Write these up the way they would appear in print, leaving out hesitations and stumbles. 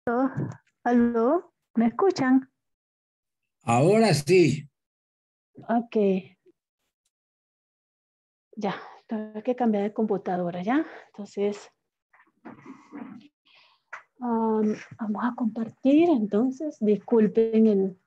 Oh, ¿aló? ¿Me escuchan? Ahora sí. Ok, ya, tengo que cambiar de computadora, ¿ya? Entonces, vamos a compartir, entonces, disculpen el...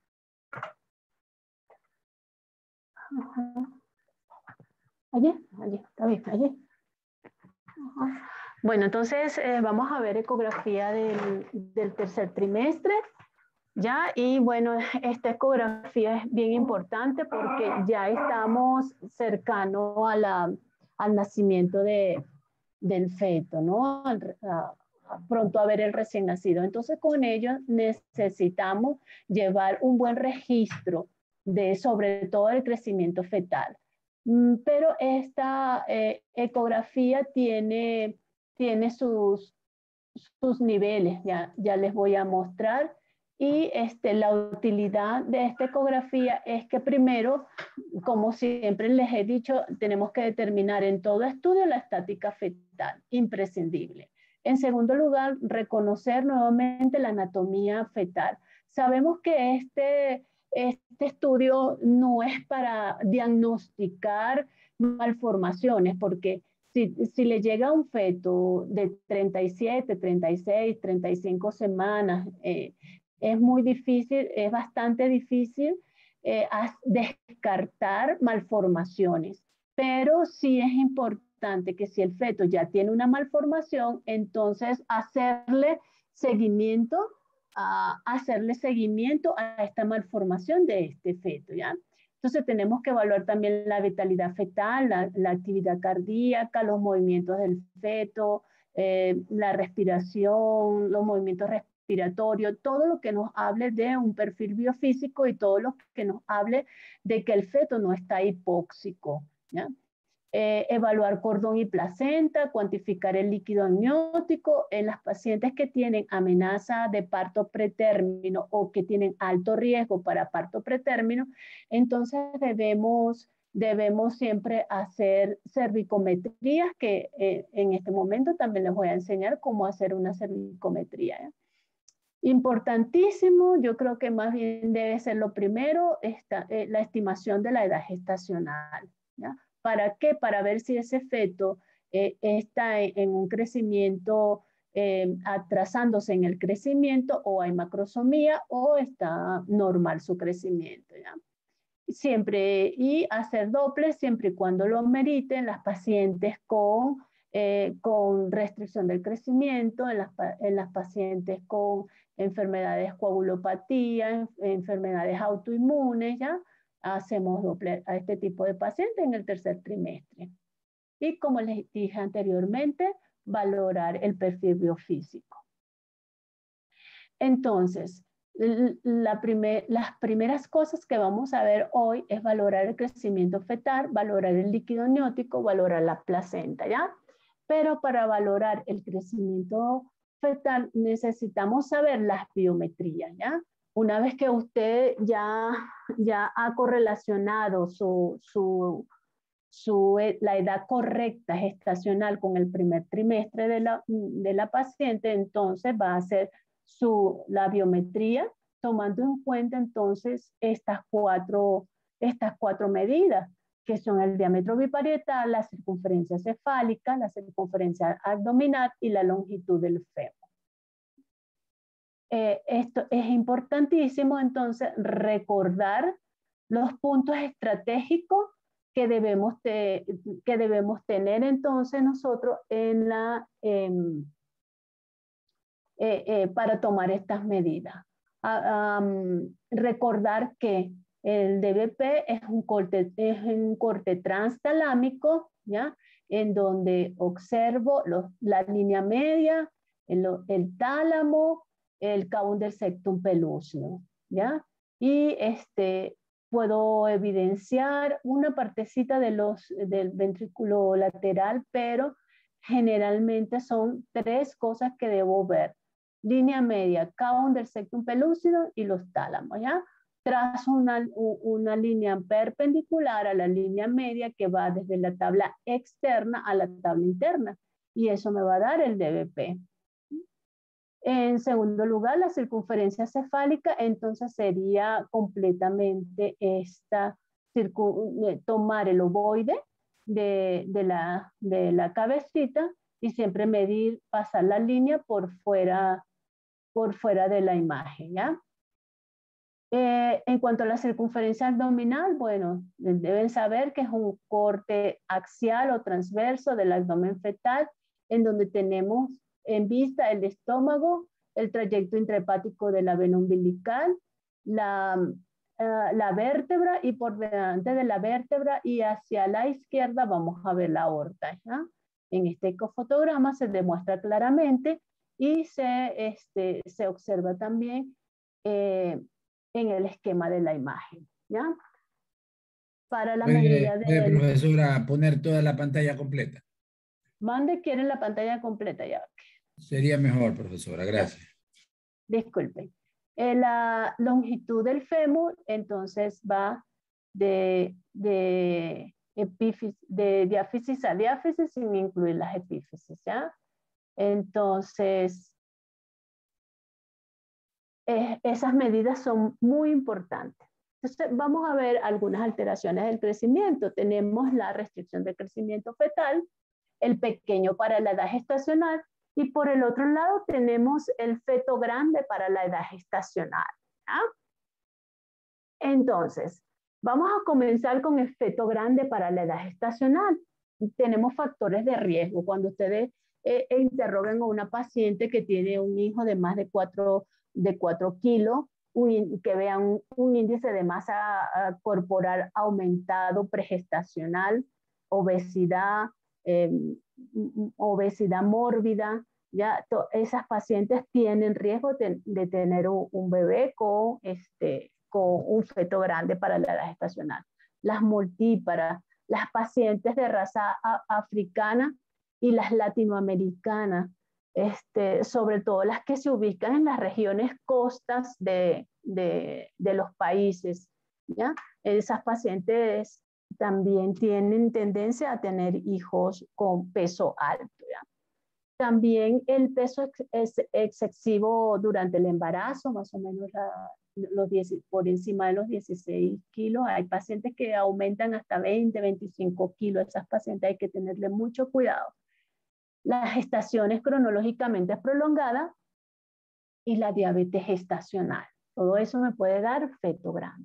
Ajá. Allí, está bien, allí. Ajá. Bueno, entonces vamos a ver ecografía del tercer trimestre, ¿ya? Y bueno, esta ecografía es bien importante porque ya estamos cercano al nacimiento del feto, ¿no? Pronto a ver el recién nacido. Entonces, con ello necesitamos llevar un buen registro de sobre todo el crecimiento fetal. Pero esta ecografía tiene sus niveles, ya les voy a mostrar. Y la utilidad de esta ecografía es que primero, como siempre les he dicho, tenemos que determinar en todo estudio la estática fetal, imprescindible. En segundo lugar, reconocer nuevamente la anatomía fetal. Sabemos que este estudio no es para diagnosticar malformaciones, porque si le llega un feto de 37, 36, 35 semanas, es muy difícil, es bastante difícil descartar malformaciones, pero sí es importante que si el feto ya tiene una malformación, entonces hacerle seguimiento a esta malformación de este feto, ¿ya? Entonces tenemos que evaluar también la vitalidad fetal, la actividad cardíaca, los movimientos del feto, la respiración, los movimientos respiratorios, todo lo que nos hable de un perfil biofísico y todo lo que nos hable de que el feto no está hipóxico, ¿ya? Evaluar cordón y placenta, cuantificar el líquido amniótico en las pacientes que tienen amenaza de parto pretérmino o que tienen alto riesgo para parto pretérmino. Entonces debemos siempre hacer cervicometrías, que en este momento también les voy a enseñar cómo hacer una cervicometría, ¿eh? Importantísimo, yo creo que más bien debe ser lo primero, la estimación de la edad gestacional, ¿ya? ¿Para qué? Para ver si ese feto está en un crecimiento, atrasándose en el crecimiento, o hay macrosomía, o está normal su crecimiento, ¿ya? Siempre, y hacer dobles siempre y cuando lo meriten las pacientes con restricción del crecimiento, en las pacientes con enfermedades coagulopatía, enfermedades autoinmunes, ¿ya? Hacemos doble a este tipo de pacientes en el tercer trimestre. Y como les dije anteriormente, valorar el perfil biofísico. Entonces, las primeras cosas que vamos a ver hoy es valorar el crecimiento fetal, valorar el líquido amniótico, valorar la placenta, ¿ya? Pero para valorar el crecimiento fetal necesitamos saber las biometrías, ¿ya? Una vez que usted ya ha correlacionado la edad correcta gestacional con el primer trimestre de la paciente, entonces va a hacer la biometría, tomando en cuenta entonces estas cuatro medidas, que son el diámetro biparietal, la circunferencia cefálica, la circunferencia abdominal y la longitud del fémur. Esto es importantísimo, entonces, recordar los puntos estratégicos que debemos tener entonces nosotros para tomar estas medidas. Recordar que el DBP es un corte transtalámico, ¿ya? En donde observo la línea media, el tálamo, el cabo del septum pelúceo, ¿ya? Y puedo evidenciar una partecita del ventrículo lateral, pero generalmente son tres cosas que debo ver: línea media, cabo del septum pelúcido y los tálamos, ¿ya? Trazo una línea perpendicular a la línea media que va desde la tabla externa a la tabla interna, y eso me va a dar el DBP. En segundo lugar, la circunferencia cefálica, entonces sería completamente tomar el ovoide de la cabecita y siempre medir, pasar la línea por fuera de la imagen, ¿ya? En cuanto a la circunferencia abdominal, bueno, deben saber que es un corte axial o transverso del abdomen fetal, en donde tenemos en vista el estómago, el trayecto intrahepático de la vena umbilical, la vértebra, y por delante de la vértebra y hacia la izquierda vamos a ver la aorta, ¿ya? En este ecofotograma se demuestra claramente y se observa también en el esquema de la imagen, ¿ya? Para la medida ¿Puede, del... profesora, poner toda la pantalla completa? Mande, quieren la pantalla completa, ya. Sería mejor, profesora, Ya, gracias. disculpen. La longitud del fémur, entonces va de diáfisis a diáfisis sin incluir las epífisis, ¿ya? Entonces, esas medidas son muy importantes. Entonces, vamos a ver algunas alteraciones del crecimiento. Tenemos la restricción de crecimiento fetal, el pequeño para la edad gestacional, y por el otro lado tenemos el feto grande para la edad gestacional, ¿ya? Entonces, vamos a comenzar con el feto grande para la edad gestacional. Tenemos factores de riesgo. Cuando ustedes interroguen a una paciente que tiene un hijo de más de 4 kilos, que vean un índice de masa corporal aumentado, pregestacional, obesidad, eh, obesidad mórbida, ya esas pacientes tienen riesgo de tener un bebé con un feto grande para la edad gestacional. Las multíparas, las pacientes de raza africana y las latinoamericanas, sobre todo las que se ubican en las regiones costas de los países, ¿ya? Esas pacientes también tienen tendencia a tener hijos con peso alto, ¿ya? También el peso es excesivo durante el embarazo, más o menos por encima de los 16 kilos. Hay pacientes que aumentan hasta 20, 25 kilos. Esas pacientes hay que tenerle mucho cuidado. Las gestaciones cronológicamente prolongadas y la diabetes gestacional. Todo eso me puede dar feto grande.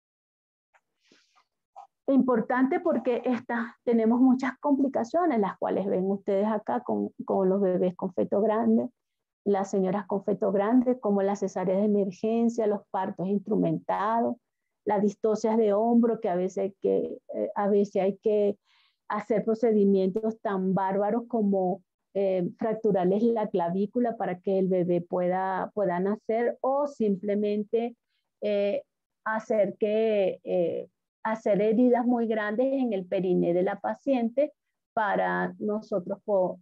Importante porque tenemos muchas complicaciones, las cuales ven ustedes acá con los bebés con feto grande, las señoras con feto grande, como las cesáreas de emergencia, los partos instrumentados, las distocias de hombro, que a veces hay que hacer procedimientos tan bárbaros como fracturarles la clavícula para que el bebé pueda nacer, o simplemente hacer heridas muy grandes en el periné de la paciente para nosotros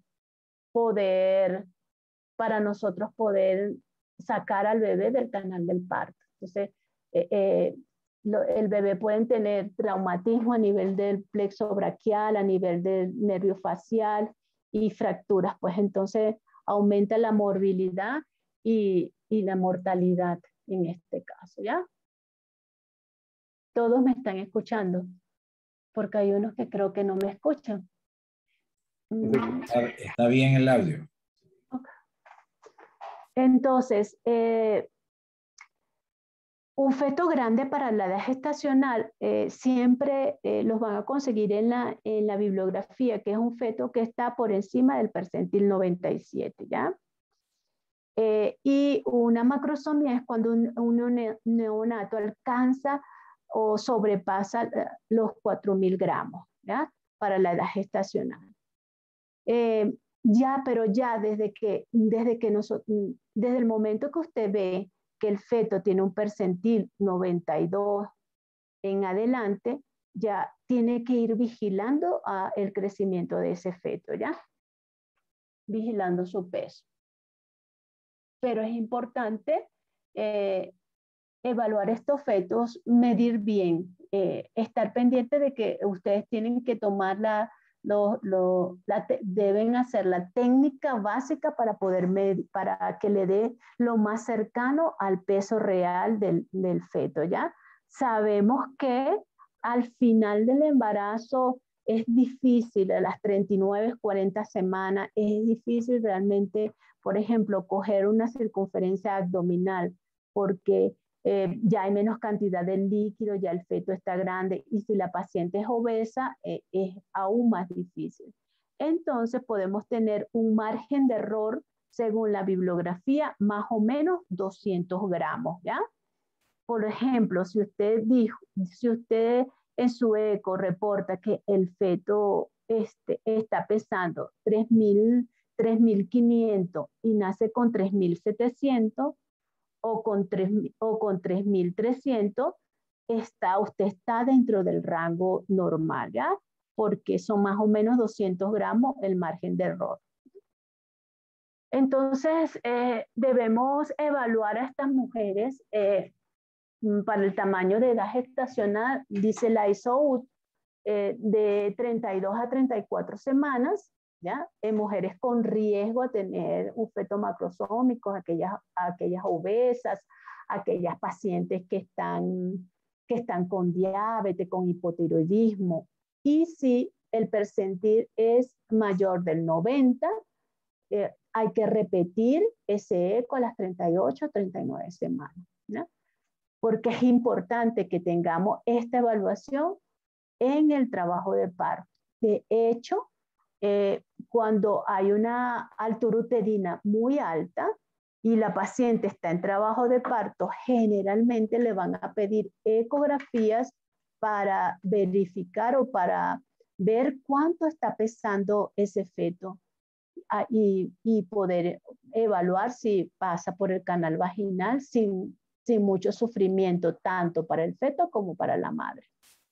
poder sacar al bebé del canal del parto. Entonces, el bebé puede tener traumatismo a nivel del plexo braquial, a nivel del nervio facial y fracturas, pues entonces aumenta la morbilidad y la mortalidad en este caso, ¿ya? Todos me están escuchando, porque hay unos que creo que no me escuchan. Está bien el audio. Okay. Entonces, un feto grande para la edad gestacional siempre los van a conseguir en la bibliografía, que es un feto que está por encima del percentil 97, ¿ya? Y una macrosomía es cuando un neonato alcanza o sobrepasa los 4.000 gramos, ¿ya? Para la edad gestacional. Pero ya desde el momento que usted ve que el feto tiene un percentil 92 en adelante, ya tiene que ir vigilando el crecimiento de ese feto, ¿ya? Vigilando su peso. Pero es importante evaluar estos fetos, medir bien, estar pendiente de que ustedes tienen que tomar deben hacer la técnica básica para poder medir, para que le dé lo más cercano al peso real del feto, ¿ya? Sabemos que al final del embarazo es difícil, a las 39, 40 semanas, es difícil realmente, por ejemplo, coger una circunferencia abdominal, porque ya hay menos cantidad de líquido, ya el feto está grande, y si la paciente es obesa, es aún más difícil. Entonces podemos tener un margen de error, según la bibliografía, más o menos 200 gramos, ¿ya? Por ejemplo, si usted en su eco reporta que el feto está pesando 3.500 y nace con 3.700 o con 3.300, usted está dentro del rango normal, ¿ya? Porque son más o menos 200 gramos el margen de error. Entonces, debemos evaluar a estas mujeres para el tamaño de edad gestacional, dice la ISO, de 32 a 34 semanas, ¿ya? En mujeres con riesgo a tener un feto macrosómico, aquellas obesas, aquellas pacientes que están con diabetes, con hipotiroidismo. Y si el percentil es mayor del 90, hay que repetir ese eco a las 38 o 39 semanas, ¿no? Porque es importante que tengamos esta evaluación en el trabajo de parto. De hecho, cuando hay una altura uterina muy alta y la paciente está en trabajo de parto, generalmente le van a pedir ecografías para verificar o para ver cuánto está pesando ese feto y poder evaluar si pasa por el canal vaginal sin mucho sufrimiento, tanto para el feto como para la madre.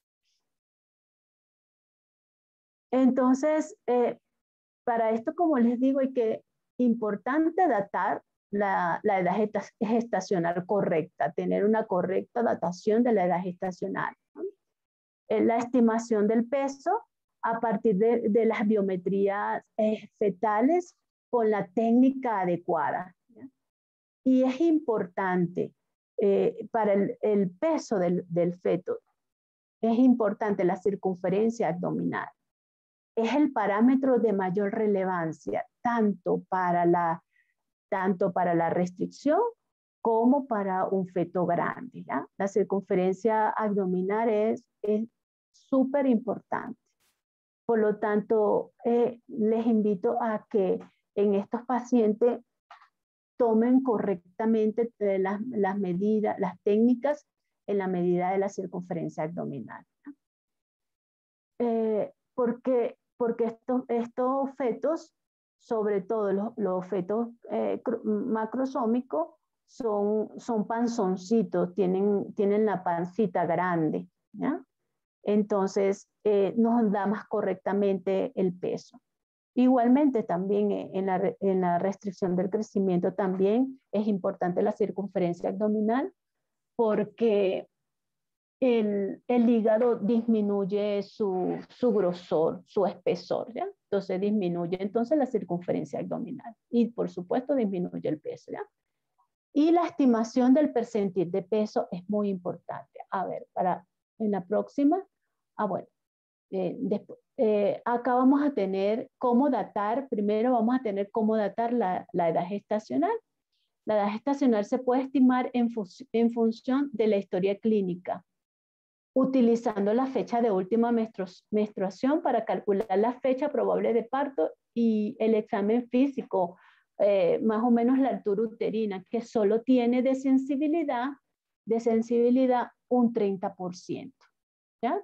Entonces, para esto, como les digo, importante datar la edad gestacional correcta, tener una correcta datación de la edad gestacional, ¿no? La estimación del peso a partir de las biometrías fetales con la técnica adecuada, ¿ya? Y es importante para el peso del feto, es importante la circunferencia abdominal. Es el parámetro de mayor relevancia, tanto para la restricción como para un feto grande, ¿ya? La circunferencia abdominal es súper importante. Por lo tanto, les invito a que en estos pacientes tomen correctamente las medidas, las técnicas en la medida de la circunferencia abdominal, ¿no? Porque estos fetos, sobre todo los fetos macrosómicos, son panzoncitos, tienen la pancita grande, ¿ya? Entonces, nos da más correctamente el peso. Igualmente, también en la restricción del crecimiento también es importante la circunferencia abdominal, porque el hígado disminuye su grosor, su espesor, ¿ya? Entonces disminuye entonces la circunferencia abdominal y por supuesto disminuye el peso, ¿ya? Y la estimación del percentil de peso es muy importante. A ver, en la próxima, bueno, acá vamos a tener cómo datar, primero vamos a tener cómo datar la edad gestacional. La edad gestacional se puede estimar en función de la historia clínica, utilizando la fecha de última menstruación para calcular la fecha probable de parto y el examen físico, más o menos la altura uterina, que solo tiene de sensibilidad un 30%, ¿ya?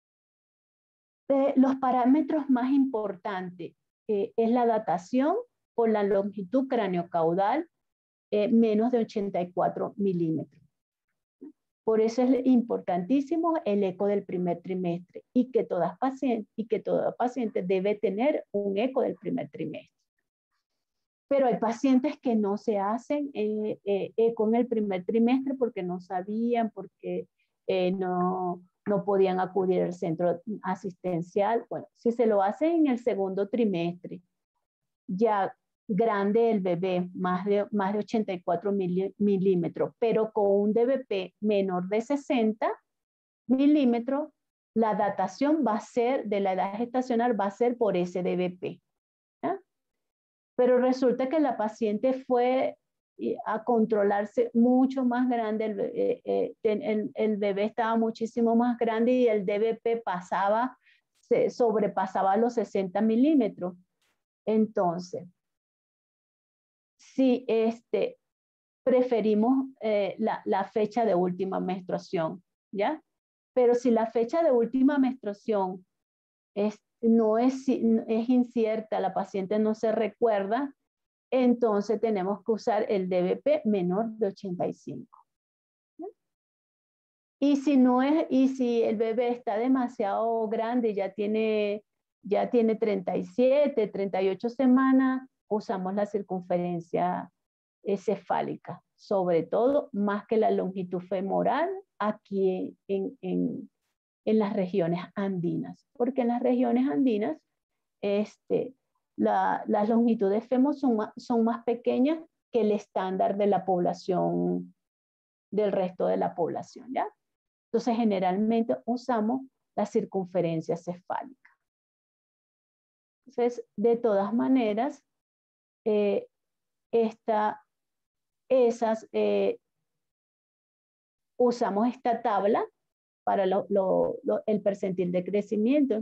Los parámetros más importantes es la datación por la longitud craneocaudal menos de 84 milímetros. Por eso es importantísimo el eco del primer trimestre y que toda paciente debe tener un eco del primer trimestre. Pero hay pacientes que no se hacen eco en el primer trimestre porque no sabían, porque no no podían acudir al centro asistencial. Bueno, si se lo hace en el segundo trimestre, ya grande el bebé, más de 84 milímetros, pero con un DBP menor de 60 milímetros, la datación va a ser, de la edad gestacional, va a ser por ese DBP. ¿Ya? Pero resulta que la paciente fue a controlarse mucho más grande, el bebé estaba muchísimo más grande y el DBP sobrepasaba los 60 milímetros. Entonces, si preferimos la fecha de última menstruación, ¿ya? Pero si la fecha de última menstruación no es incierta, la paciente no se recuerda, entonces tenemos que usar el DBP menor de 85. ¿Ya? Y si el bebé está demasiado grande, ya tiene 37, 38 semanas, usamos la circunferencia cefálica, sobre todo más que la longitud femoral aquí en las regiones andinas, porque en las regiones andinas las longitudes FEMO son más pequeñas que el estándar de la población, del resto de la población, ¿ya? Entonces, generalmente usamos la circunferencia cefálica. Entonces, de todas maneras, usamos esta tabla para el percentil de crecimiento.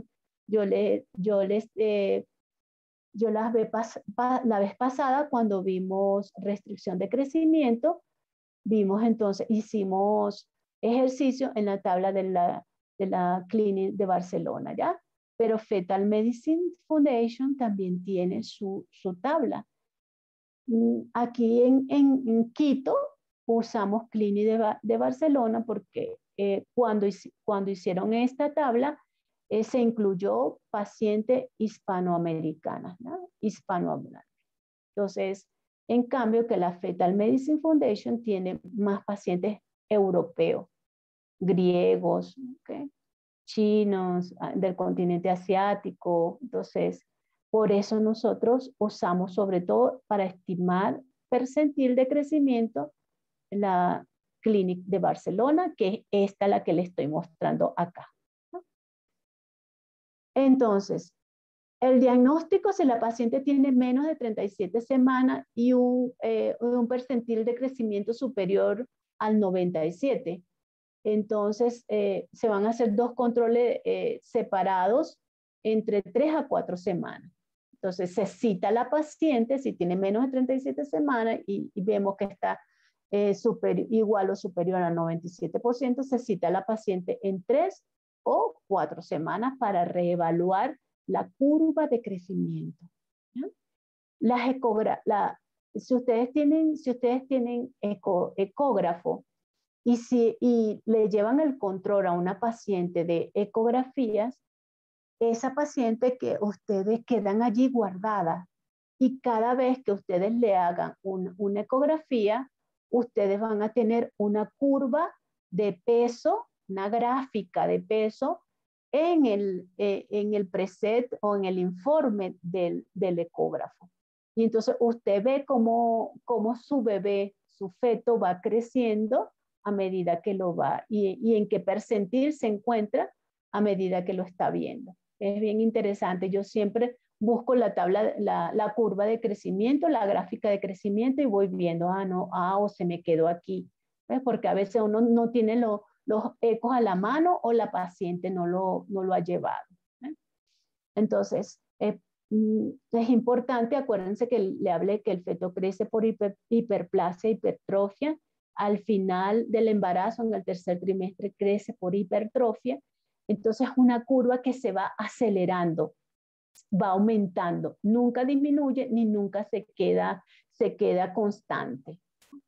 La vez pasada, cuando vimos restricción de crecimiento, hicimos ejercicio en la tabla de la Clinic de Barcelona, ¿ya? Pero Fetal Medicine Foundation también tiene su tabla. Aquí en Quito usamos Clinic de Barcelona porque cuando hicieron esta tabla, se incluyó paciente hispanoamericana, ¿no? Hispanohablante. Entonces, en cambio que la Fetal Medicine Foundation tiene más pacientes europeos, griegos, ¿okay? Chinos, del continente asiático. Entonces, por eso nosotros usamos sobre todo para estimar percentil de crecimiento la Clinic de Barcelona, que es esta la que le estoy mostrando acá. Entonces, el diagnóstico, si la paciente tiene menos de 37 semanas y un percentil de crecimiento superior al 97, entonces se van a hacer 2 controles separados entre 3 a 4 semanas. Entonces se cita a la paciente si tiene menos de 37 semanas y vemos que está igual o superior al 97%, se cita a la paciente en 3 o 4 semanas para reevaluar la curva de crecimiento. ¿Ya? Si ustedes tienen ecógrafo y le llevan el control a una paciente de ecografías, esa paciente que ustedes quedan allí guardada y cada vez que ustedes le hagan una ecografía, ustedes van a tener una curva de peso, una gráfica de peso en el preset o en el informe del ecógrafo. Y entonces usted ve cómo su bebé, su feto va creciendo a medida que lo va y en qué percentil se encuentra a medida que lo está viendo. Es bien interesante. Yo siempre busco la tabla, la curva de crecimiento, la gráfica de crecimiento y voy viendo, o se me quedó aquí. ¿Ves? Porque a veces uno no tiene los ecos a la mano o la paciente no lo ha llevado. Entonces, es importante, acuérdense que le hablé que el feto crece por hiperplasia, hipertrofia. Al final del embarazo, en el tercer trimestre, crece por hipertrofia. Entonces, una curva que se va acelerando, va aumentando, nunca disminuye ni nunca se queda constante.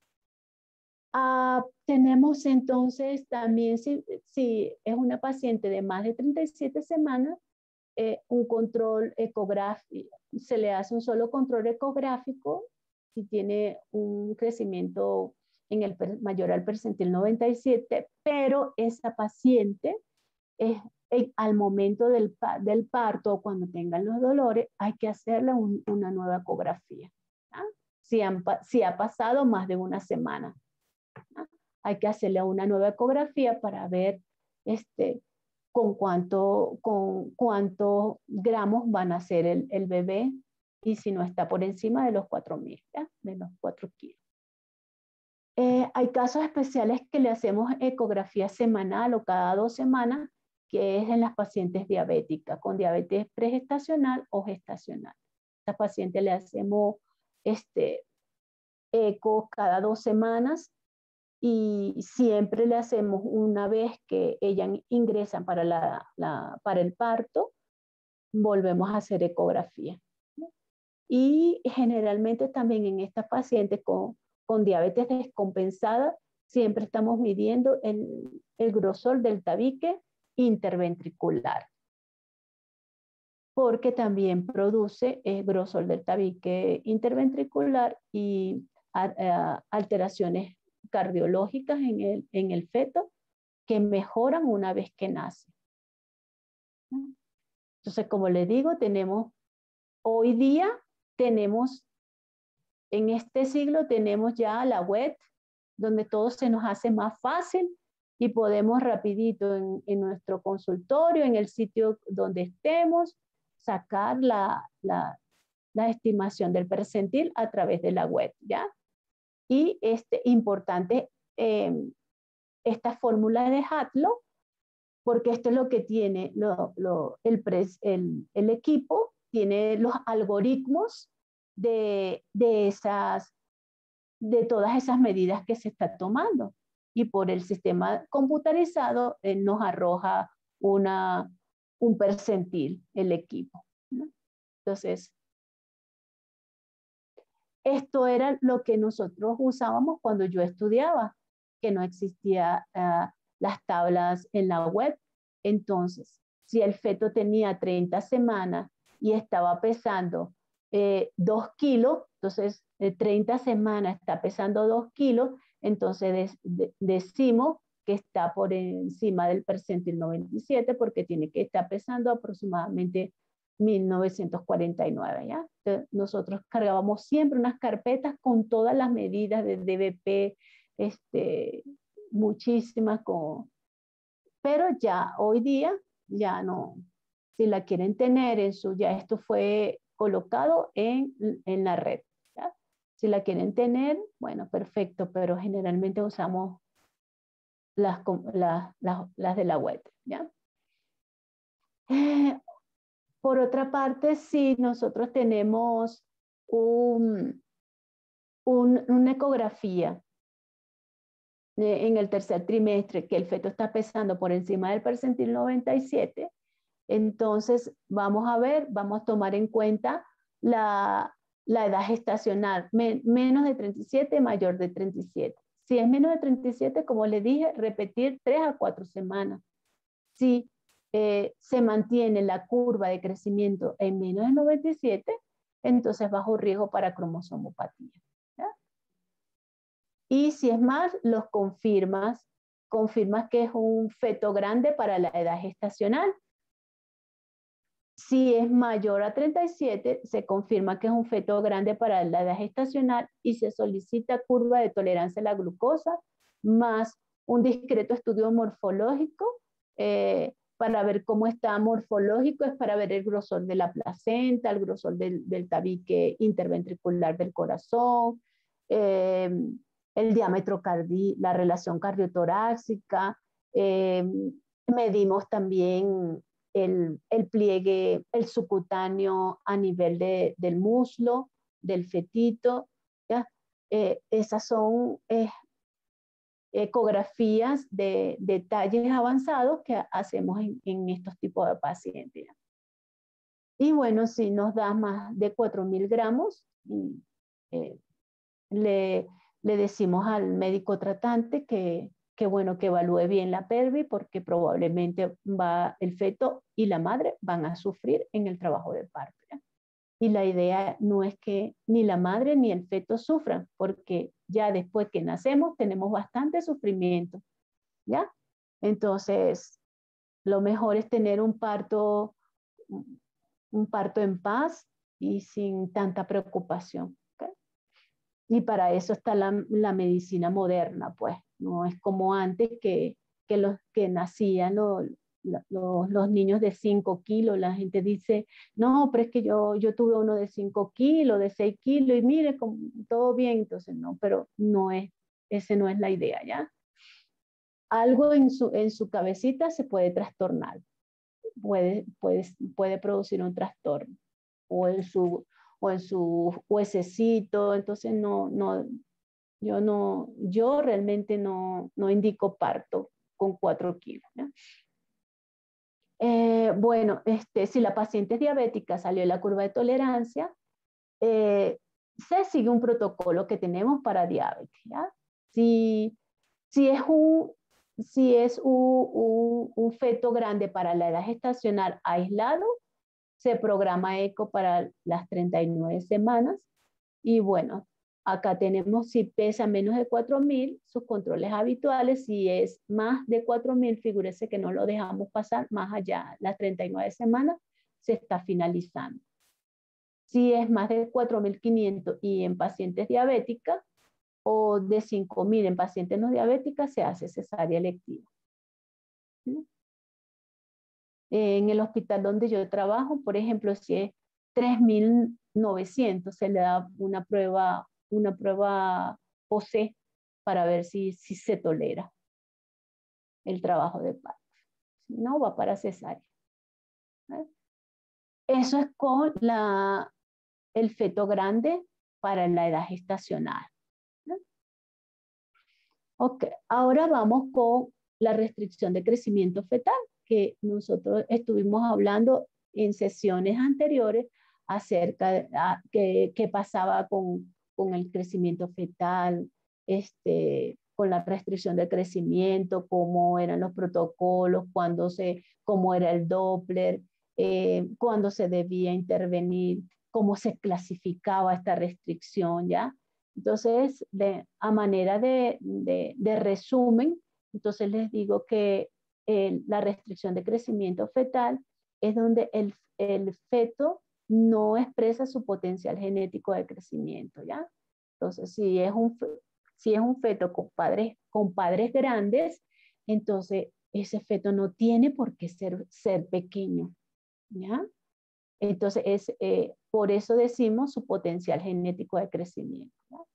Tenemos entonces también, si es una paciente de más de 37 semanas, un control ecográfico, se le hace un solo control ecográfico si tiene un crecimiento mayor al percentil 97, pero esa paciente al momento del parto o cuando tengan los dolores, hay que hacerle una nueva ecografía. Si ha pasado más de una semana, hay que hacerle una nueva ecografía para ver con cuántos gramos van a ser el bebé y si no está por encima de los 4.000, de los 4 kilos. Hay casos especiales que le hacemos ecografía semanal o cada 2 semanas, que es en las pacientes diabéticas, con diabetes pregestacional o gestacional. A estas pacientes le hacemos eco cada 2 semanas y siempre le hacemos una vez que ellas ingresan para el parto, volvemos a hacer ecografía. Y generalmente también en estas pacientes con diabetes descompensada, siempre estamos midiendo el grosor del tabique interventricular, porque también produce grosor del tabique interventricular y alteraciones cardiológicas en el feto que mejoran una vez que nace. Entonces, como les digo, hoy día en este siglo tenemos ya la web, donde todo se nos hace más fácil y podemos rapidito en nuestro consultorio, en el sitio donde estemos, sacar la estimación del percentil a través de la web, ¿ya? Y importante esta fórmula de Hatlo, porque esto es lo que tiene el equipo, tiene los algoritmos de todas esas medidas que se está tomando. Y por el sistema computarizado nos arroja un percentil el equipo, ¿no? Entonces, esto era lo que nosotros usábamos cuando yo estudiaba, que no existía las tablas en la web. Entonces, si el feto tenía 30 semanas y estaba pesando 2 kilos, entonces 30 semanas está pesando 2 kilos, entonces decimos que está por encima del percentil 97 porque tiene que estar pesando aproximadamente 1949, ¿ya? Entonces, nosotros cargábamos siempre unas carpetas con todas las medidas de DBP, muchísimas, pero ya hoy día, ya no, si la quieren tener ya esto fue colocado en la red, ¿ya? Si la quieren tener, bueno, perfecto, pero generalmente usamos las de la web, ¿ya? Por otra parte, si nosotros tenemos una ecografía en el tercer trimestre que el feto está pesando por encima del percentil 97, entonces vamos a tomar en cuenta la edad gestacional, menos de 37, mayor de 37. Si es menos de 37, como le dije, repetir 3 a 4 semanas. Si se mantiene la curva de crecimiento en menos de 97, entonces bajo riesgo para cromosomopatía, ¿ya? Y si es más, los confirmas que es un feto grande para la edad gestacional. Si es mayor a 37, se confirma que es un feto grande para la edad gestacional y se solicita curva de tolerancia a la glucosa más un discreto estudio morfológico para ver cómo está morfológico, es para ver el grosor de la placenta, el grosor del tabique interventricular del corazón, el diámetro la relación cardiotorácica, medimos también el pliegue, el subcutáneo a nivel del muslo, del fetito, ¿ya? Esas son ecografías de detalles avanzados que hacemos en estos tipos de pacientes. Y bueno, si nos da más de 4.000 gramos, le decimos al médico tratante que bueno, que evalúe bien la pelvis porque probablemente el feto y la madre van a sufrir en el trabajo de parto, ¿ya? Y la idea no es que ni la madre ni el feto sufran, porque ya después que nacemos tenemos bastante sufrimiento, ¿ya? Entonces, lo mejor es tener un parto en paz y sin tanta preocupación. ¿Okay? Y para eso está la medicina moderna, pues. No es como antes que los que nacían los niños de 5 kilos. La gente dice, no, pero es que yo tuve uno de 5 kilos, de 6 kilos, y mire, todo bien. Entonces, no, pero ese no es la idea, ¿ya? Algo en su cabecita se puede trastornar, puede producir un trastorno, o en su huesecito. Entonces yo realmente no indico parto con 4 kilos, ¿no? Bueno, si la paciente es diabética, salió de la curva de tolerancia, se sigue un protocolo que tenemos para diabetes, ¿ya? Si es un feto grande para la edad gestacional aislado, se programa eco para las 39 semanas. Y bueno, acá tenemos si pesa menos de 4.000, sus controles habituales. Si es más de 4.000, figúrese que no lo dejamos pasar más allá. Las 39 semanas se está finalizando. Si es más de 4.500 y en pacientes diabéticas, o de 5.000 en pacientes no diabéticas, se hace cesárea electiva. ¿Sí? En el hospital donde yo trabajo, por ejemplo, si es 3.900, se le da una prueba OC para ver si se tolera el trabajo de parto. Si no, va para cesárea. ¿Eh? Eso es con el feto grande para la edad gestacional. ¿Eh? Ok, ahora vamos con la restricción de crecimiento fetal, que nosotros estuvimos hablando en sesiones anteriores acerca de qué pasaba con el crecimiento fetal, con la restricción de crecimiento, cómo eran los protocolos, cómo era el Doppler, cuándo se debía intervenir, cómo se clasificaba esta restricción, ¿ya? Entonces, a manera de resumen, entonces les digo que la restricción de crecimiento fetal es donde el feto no expresa su potencial genético de crecimiento, ¿ya? Entonces, si es un feto con padres grandes, entonces ese feto no tiene por qué ser pequeño, ¿ya? Entonces, por eso decimos su potencial genético de crecimiento, ¿no?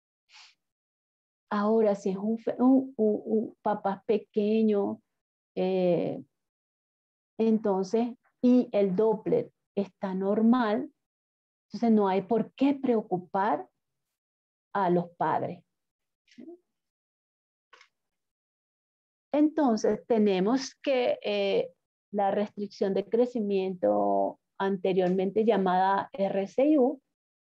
Ahora, si es un papá pequeño, entonces, y el Doppler está normal, entonces no hay por qué preocupar a los padres. Entonces, tenemos que la restricción de crecimiento anteriormente llamada RCIU,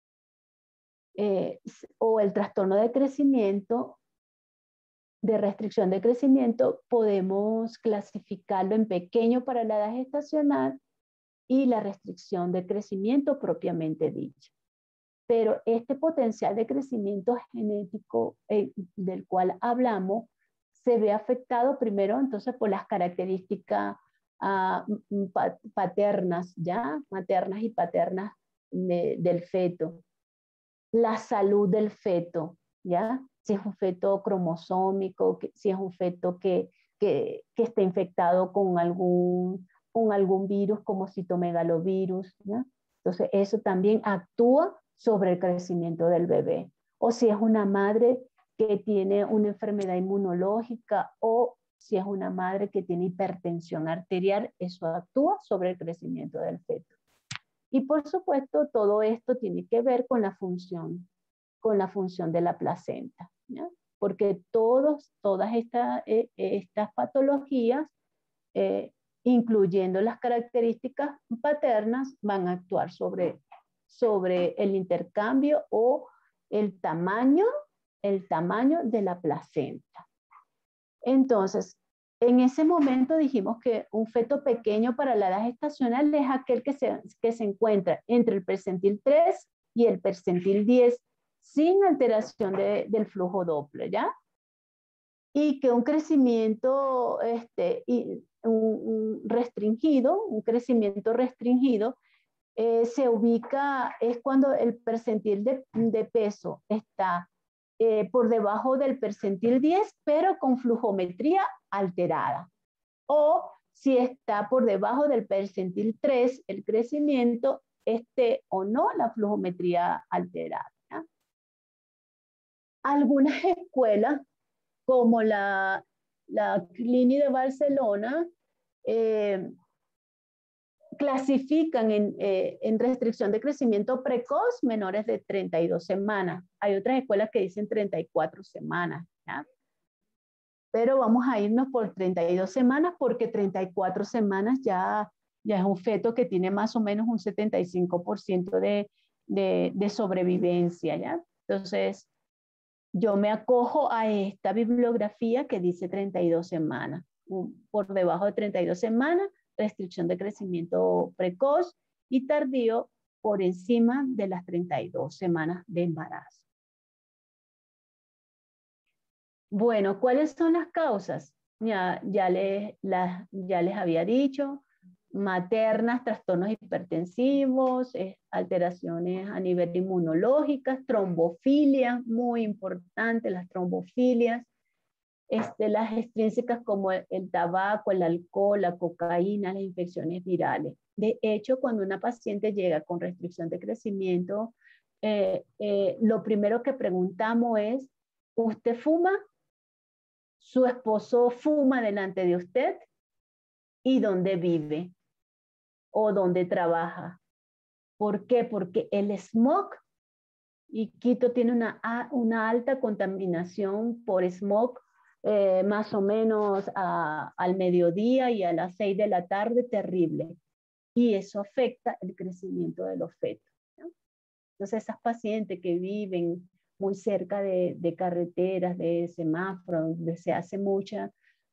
o el trastorno de crecimiento, de restricción de crecimiento, podemos clasificarlo en pequeño para la edad gestacional y la restricción de crecimiento propiamente dicha. Pero este potencial de crecimiento genético del cual hablamos se ve afectado primero entonces por las características paternas, ¿ya? Maternas y paternas del feto. La salud del feto, ¿ya? Si es un feto cromosómico, si es un feto que está infectado con algún virus como citomegalovirus, ¿ya? Entonces eso también actúa sobre el crecimiento del bebé. O si es una madre que tiene una enfermedad inmunológica, o si es una madre que tiene hipertensión arterial, eso actúa sobre el crecimiento del feto. Y por supuesto, todo esto tiene que ver con la función de la placenta, ¿ya? Porque todas estas patologías, incluyendo las características paternas, van a actuar sobre el intercambio o el tamaño de la placenta. Entonces, en ese momento dijimos que un feto pequeño para la edad gestacional es aquel que se encuentra entre el percentil 3 y el percentil 10 sin alteración del flujo Doppler, ¿ya? Y que un crecimiento un restringido, un crecimiento restringido, se ubica, es cuando el percentil de peso está por debajo del percentil 10, pero con flujometría alterada. O si está por debajo del percentil 3, el crecimiento, esté o no la flujometría alterada. ¿Ya? Algunas escuelas, como la CLINI de Barcelona, clasifican en restricción de crecimiento precoz menores de 32 semanas. Hay otras escuelas que dicen 34 semanas. ¿Ya? Pero vamos a irnos por 32 semanas porque 34 semanas ya es un feto que tiene más o menos un 75% de sobrevivencia. ¿Ya? Entonces, yo me acojo a esta bibliografía que dice 32 semanas. Por debajo de 32 semanas, restricción de crecimiento precoz y tardío por encima de las 32 semanas de embarazo. Bueno, ¿cuáles son las causas? Ya les había dicho, maternas, trastornos hipertensivos, alteraciones a nivel inmunológicas, trombofilia, muy importante las trombofilias, las extrínsecas como el tabaco, el alcohol, la cocaína, las infecciones virales. De hecho, cuando una paciente llega con restricción de crecimiento, lo primero que preguntamos es, ¿usted fuma? ¿Su esposo fuma delante de usted? ¿Y dónde vive? ¿O dónde trabaja? ¿Por qué? Porque el smog, y Quito tiene una alta contaminación por smog, más o menos al mediodía y a las 6 de la tarde, terrible. Y eso afecta el crecimiento de los fetos, ¿no? Entonces, esas pacientes que viven muy cerca de carreteras, de semáforos, donde se hace mucho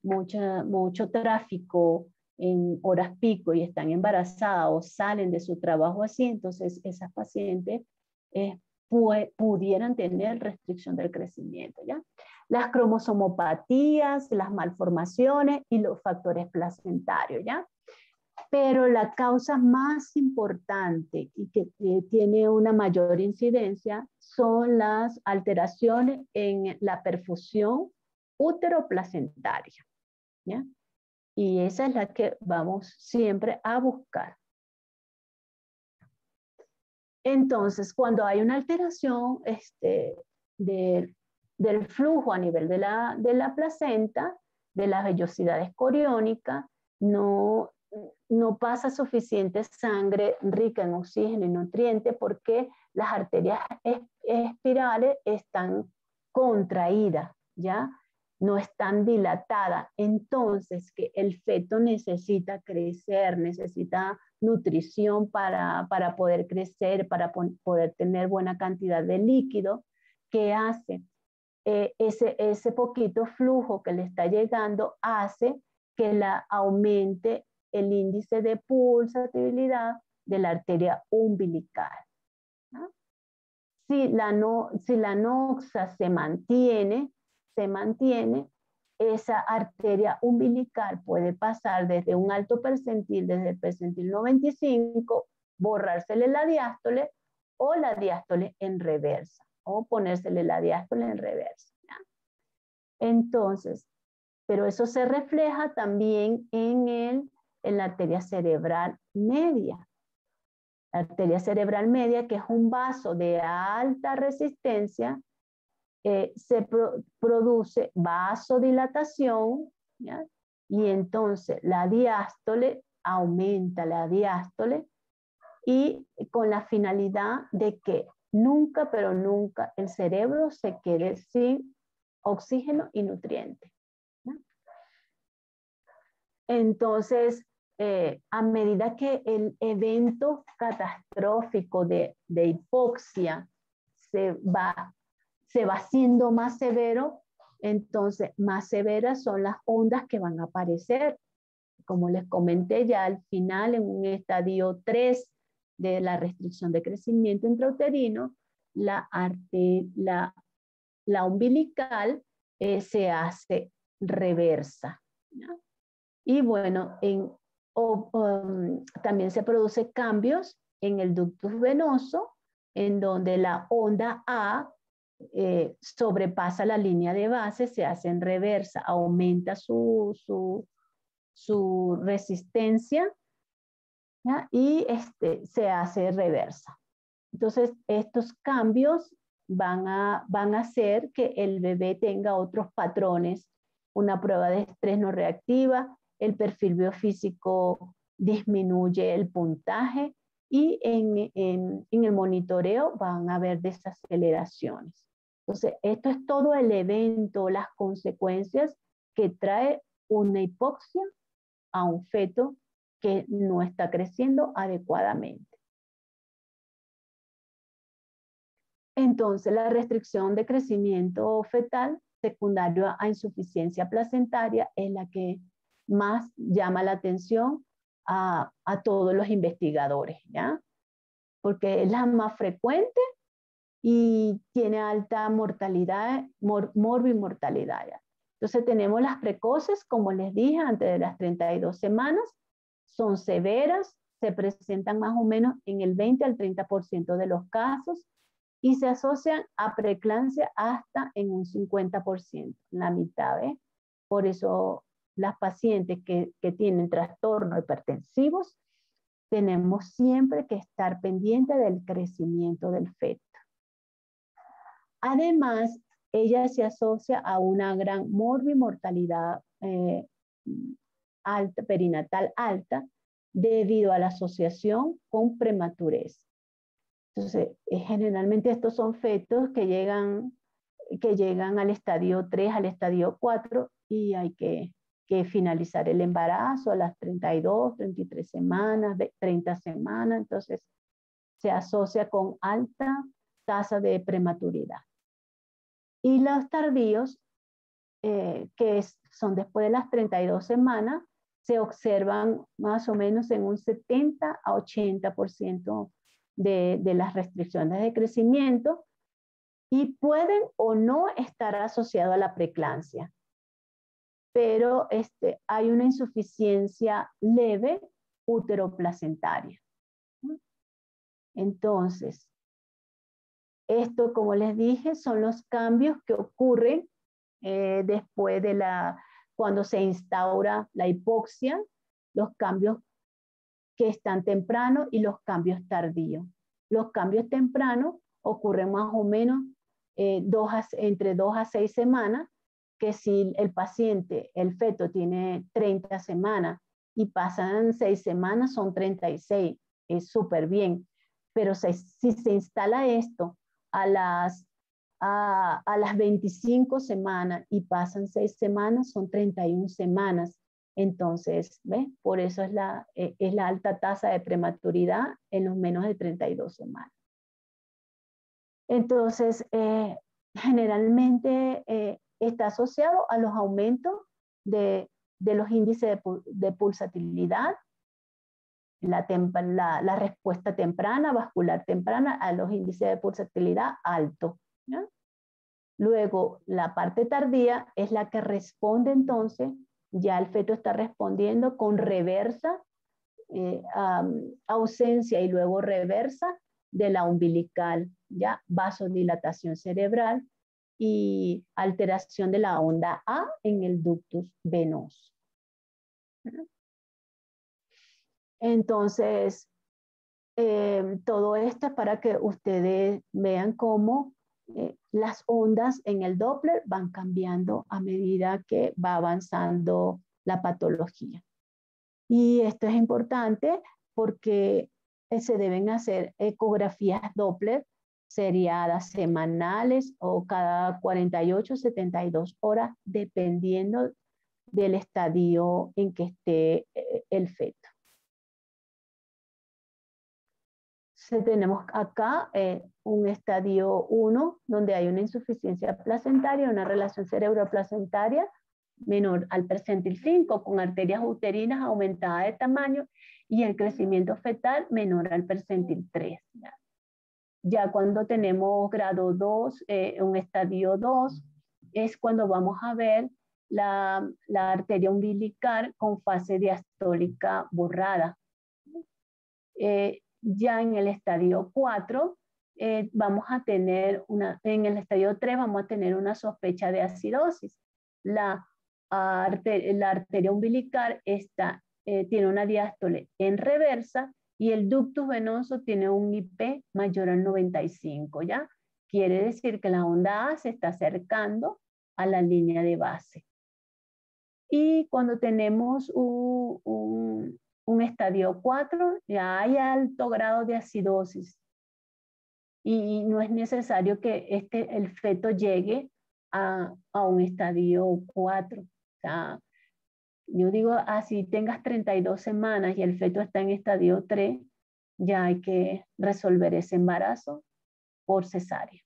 tráfico en horas pico y están embarazadas o salen de su trabajo así, entonces esas pacientes pudieran tener restricción del crecimiento, ¿ya? Las cromosomopatías, las malformaciones y los factores placentarios, ¿ya? Pero la causa más importante y que tiene una mayor incidencia son las alteraciones en la perfusión útero-placentaria, ¿ya? Y esa es la que vamos siempre a buscar. Entonces, cuando hay una alteración del flujo a nivel de la placenta, de las vellosidades coriónicas, no pasa suficiente sangre rica en oxígeno y nutrientes porque las arterias espirales están contraídas, ¿ya? No están dilatadas. Entonces, que el feto necesita crecer, necesita nutrición para poder crecer, para poder tener buena cantidad de líquido. ¿Qué hace? Ese poquito flujo que le está llegando hace que aumente el índice de pulsatividad de la arteria umbilical, ¿no? Si la noxa se mantiene, esa arteria umbilical puede pasar desde un alto percentil, desde el percentil 95, borrársele la diástole o la diástole en reversa, o ponérsele la diástole en reversa, ¿ya? Entonces, pero eso se refleja también en la arteria cerebral media. La arteria cerebral media, que es un vaso de alta resistencia, produce vasodilatación, ¿ya? Y entonces la diástole, aumenta la diástole, y con la finalidad de que nunca, pero nunca el cerebro se quede sin oxígeno y nutrientes, ¿no? Entonces, a medida que el evento catastrófico de hipoxia se va haciendo más severo, entonces más severas son las ondas que van a aparecer. Como les comenté ya al final, en un estadio 3 de la restricción de crecimiento intrauterino, la umbilical se hace reversa, ¿no? Y bueno, también se producen cambios en el ductus venoso, en donde la onda A sobrepasa la línea de base, se hace en reversa, aumenta su resistencia, ¿ya? Y se hace reversa. Entonces, estos cambios van a hacer que el bebé tenga otros patrones, una prueba de estrés no reactiva, el perfil biofísico disminuye el puntaje y en el monitoreo van a haber desaceleraciones. Entonces, esto es todo el evento, las consecuencias que trae una hipoxia a un feto que no está creciendo adecuadamente. Entonces, la restricción de crecimiento fetal secundario a insuficiencia placentaria es la que más llama la atención a todos los investigadores, ¿ya? Porque es la más frecuente y tiene alta mortalidad, morbimortalidad, ¿ya? Entonces, tenemos las precoces, como les dije, antes de las 32 semanas, son severas, se presentan más o menos en el 20 al 30% de los casos, y se asocian a preeclampsia hasta en un 50%, la mitad, ¿eh? Por eso las pacientes que tienen trastornos hipertensivos, tenemos siempre que estar pendiente del crecimiento del feto. Además, ella se asocia a una gran morbimortalidad alta, perinatal alta, debido a la asociación con prematurez. Entonces, generalmente estos son fetos que llegan al estadio 3, al estadio 4, y hay que finalizar el embarazo a las 32, 33 semanas, 30 semanas. Entonces, se asocia con alta tasa de prematuridad. Y los tardíos, son después de las 32 semanas, se observan más o menos en un 70 a 80% de las restricciones de crecimiento, y pueden o no estar asociados a la preeclampsia, pero hay una insuficiencia leve uteroplacentaria. Entonces, esto, como les dije, son los cambios que ocurren después de cuando se instaura la hipoxia, los cambios que están tempranos y los cambios tardíos. Los cambios tempranos ocurren más o menos entre 2 a 6 semanas, que si el paciente, el feto tiene 30 semanas y pasan 6 semanas, son 36, es súper bien. Pero si se instala esto a las 25 semanas y pasan 6 semanas, son 31 semanas. Entonces, ¿ves? Por eso es la alta tasa de prematuridad en los menos de 32 semanas. Entonces, generalmente está asociado a los aumentos de los índices de pulsatilidad, la respuesta temprana, vascular temprana, a los índices de pulsatilidad altos, ¿ya? Luego, la parte tardía es la que responde entonces, ya el feto está respondiendo con reversa, ausencia y luego reversa de la umbilical, ya vasodilatación cerebral y alteración de la onda A en el ductus venoso. Entonces, todo esto es para que ustedes vean cómo las ondas en el Doppler van cambiando a medida que va avanzando la patología. Y esto es importante porque se deben hacer ecografías Doppler seriadas semanales o cada 48 72 horas, dependiendo del estadio en que esté el feto. Tenemos acá un estadio 1, donde hay una insuficiencia placentaria, una relación cerebroplacentaria menor al percentil 5, con arterias uterinas aumentadas de tamaño y el crecimiento fetal menor al percentil 3. Ya cuando tenemos grado 2, un estadio 2, es cuando vamos a ver la arteria umbilical con fase diastólica borrada. Ya en el estadio 4, vamos a tener en el estadio 3 vamos a tener una sospecha de acidosis. La arteria umbilical tiene una diástole en reversa y el ductus venoso tiene un IP mayor al 95, ¿ya? Quiere decir que la onda A se está acercando a la línea de base. Y cuando tenemos un estadio 4, ya hay alto grado de acidosis. Y no es necesario que el feto llegue a un estadio 4. O sea, yo digo, así tengas 32 semanas y el feto está en estadio 3, ya hay que resolver ese embarazo por cesárea.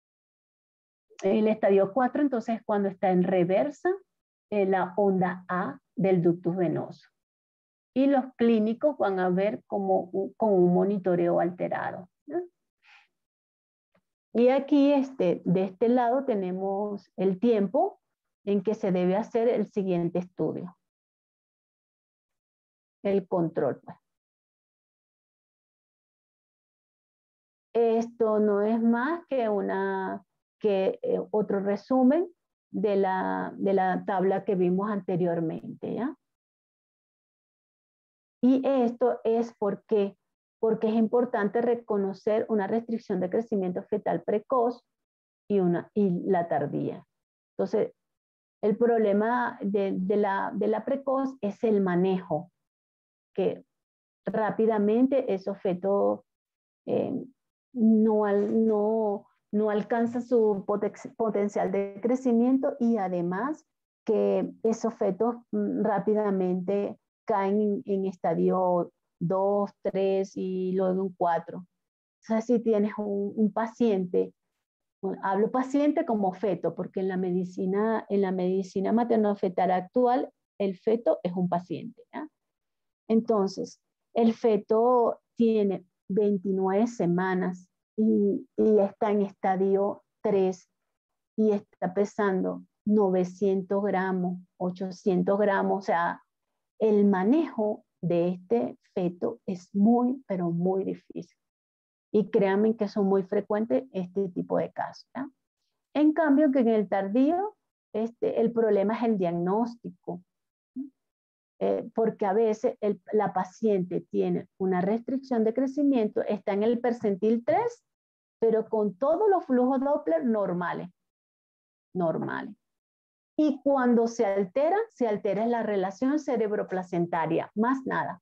El estadio 4, entonces, cuando está en reversa, la onda A del ductus venoso. Y los clínicos van a ver como con un monitoreo alterado, ¿no? Y aquí, de este lado, tenemos el tiempo en que se debe hacer el siguiente estudio. El control, pues. Esto no es más que otro resumen de la tabla que vimos anteriormente, ¿ya? Y esto es porque es importante reconocer una restricción de crecimiento fetal precoz y la tardía. Entonces, el problema de la precoz es el manejo, que rápidamente esos fetos no alcanzan su potencial de crecimiento y además que esos fetos rápidamente caen en estadio 2, 3 y luego en 4. O sea, si tienes un paciente, hablo paciente como feto, porque en la medicina materno-fetal actual, el feto es un paciente, ¿ya? Entonces, el feto tiene 29 semanas y está en estadio 3 y está pesando 900 gramos, 800 gramos. O sea, el manejo de este feto es muy, pero muy difícil. Y créanme que son muy frecuentes este tipo de casos, ¿ya? En cambio, que en el tardío, el problema es el diagnóstico. Porque a veces la paciente tiene una restricción de crecimiento, está en el percentil 3, pero con todos los flujos Doppler normales. Y cuando se altera la relación cerebroplacentaria, más nada.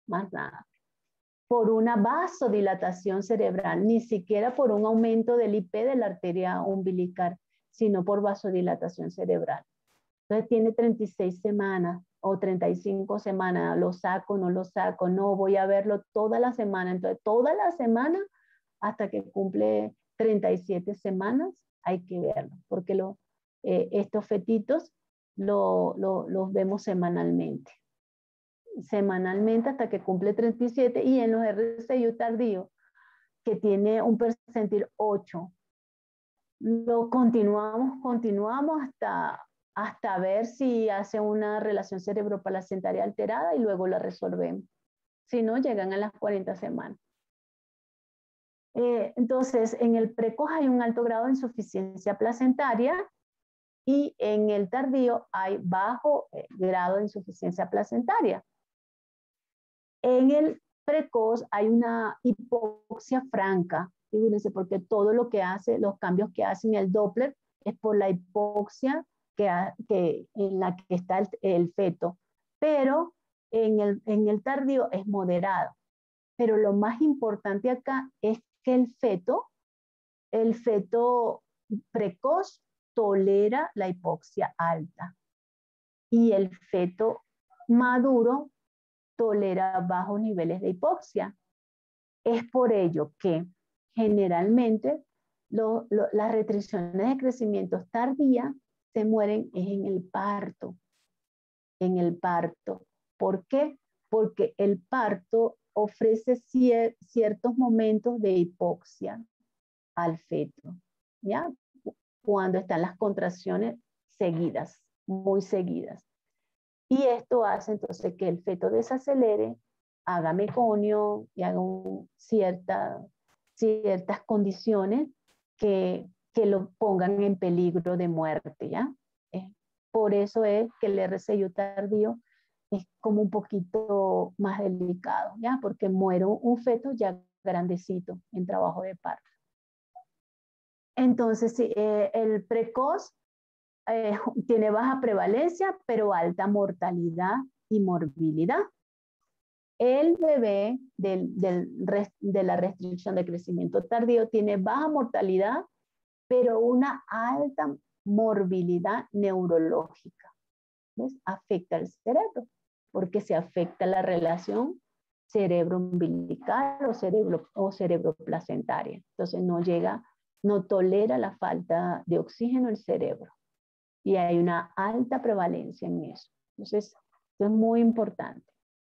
Por una vasodilatación cerebral, ni siquiera por un aumento del IP de la arteria umbilical, sino por vasodilatación cerebral. Entonces tiene 36 semanas o 35 semanas, lo saco, no lo saco, no, voy a verlo toda la semana. Entonces toda la semana hasta que cumple 37 semanas hay que verlo, porque estos fetitos los vemos semanalmente hasta que cumple 37 y en los RCIU tardío que tiene un percentil 8, lo continuamos hasta ver si hace una relación cerebroplacentaria alterada y luego la resolvemos. Si no, llegan a las 40 semanas. Entonces, en el precoz hay un alto grado de insuficiencia placentaria y en el tardío hay bajo grado de insuficiencia placentaria. En el precoz hay una hipoxia franca, fíjense, porque todo lo que hace, los cambios que hace en el Doppler es por la hipoxia en la que está el feto, pero en el tardío es moderado. Pero lo más importante acá es que el feto precoz tolera la hipoxia alta y el feto maduro tolera bajos niveles de hipoxia. Es por ello que generalmente las restricciones de crecimiento tardía se mueren en el parto. ¿Por qué? Porque el parto ofrece ciertos momentos de hipoxia al feto, ¿ya? Cuando están las contracciones seguidas. muy seguidas. Y esto hace entonces que el feto desacelere, haga meconio y haga ciertas condiciones que lo pongan en peligro de muerte, ¿ya? Por eso es que el RCIO tardío es como un poquito más delicado, ¿ya? Porque muere un feto ya grandecito en trabajo de parto. Entonces, sí, el precoz tiene baja prevalencia, pero alta mortalidad y morbilidad. El bebé de la restricción de crecimiento tardío tiene baja mortalidad, pero una alta morbilidad neurológica. ¿Ves? Afecta al cerebro, porque se afecta la relación cerebro umbilical o cerebro placentaria. Entonces no tolera la falta de oxígeno el cerebro. Y hay una alta prevalencia en eso. Entonces, esto es muy importante.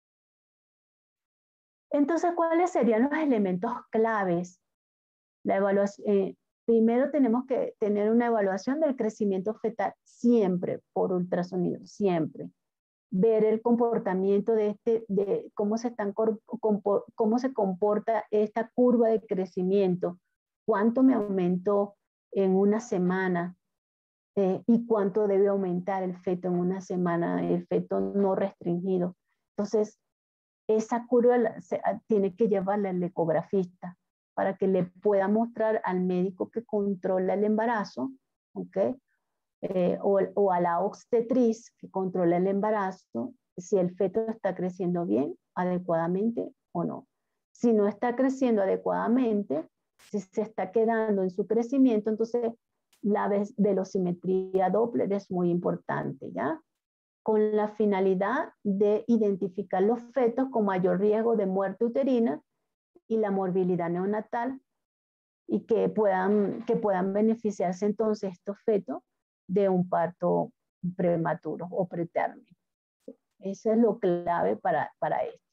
Entonces, ¿cuáles serían los elementos claves? La evaluación, primero tenemos que tener una evaluación del crecimiento fetal siempre por ultrasonido, siempre. Ver el comportamiento de cómo se comporta esta curva de crecimiento, cuánto me aumentó en una semana y cuánto debe aumentar el feto en una semana, el feto no restringido. Entonces, esa curva tiene que llevarla al ecografista para que le pueda mostrar al médico que controla el embarazo, ¿ok? O a la obstetriz que controla el embarazo, si el feto está creciendo bien, adecuadamente o no. Si no está creciendo adecuadamente, si se está quedando en su crecimiento, entonces la velocimetría Doppler es muy importante, ¿ya? Con la finalidad de identificar los fetos con mayor riesgo de muerte uterina y la morbilidad neonatal y que puedan beneficiarse entonces estos fetos de un parto prematuro o pretérmino. Eso es lo clave para esto.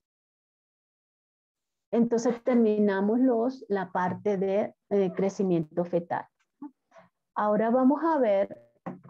Entonces terminamos la parte de crecimiento fetal. Ahora vamos a ver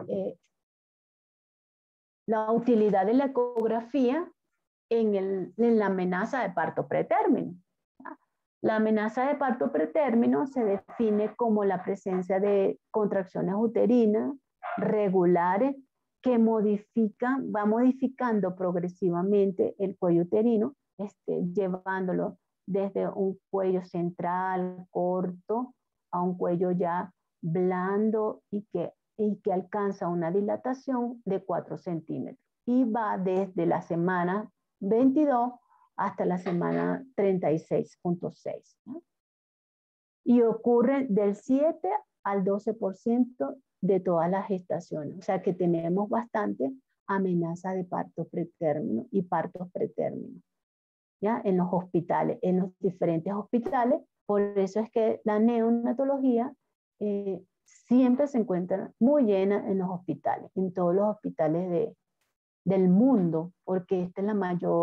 la utilidad de la ecografía en la amenaza de parto pretérmino. La amenaza de parto pretérmino se define como la presencia de contracciones uterinas regulares que va modificando progresivamente el cuello uterino, llevándolo desde un cuello central corto a un cuello ya blando y que alcanza una dilatación de 4 centímetros y va desde la semana 22 hasta la semana 36.6. ¿no? Y ocurre del 7 al 12% de todas las gestaciones. O sea que tenemos bastante amenaza de parto pretérmino y partos pretérminos, ¿ya? En los hospitales, en los diferentes hospitales. Por eso es que la neonatología siempre se encuentra muy llena en los hospitales, en todos los hospitales del mundo, porque esta es la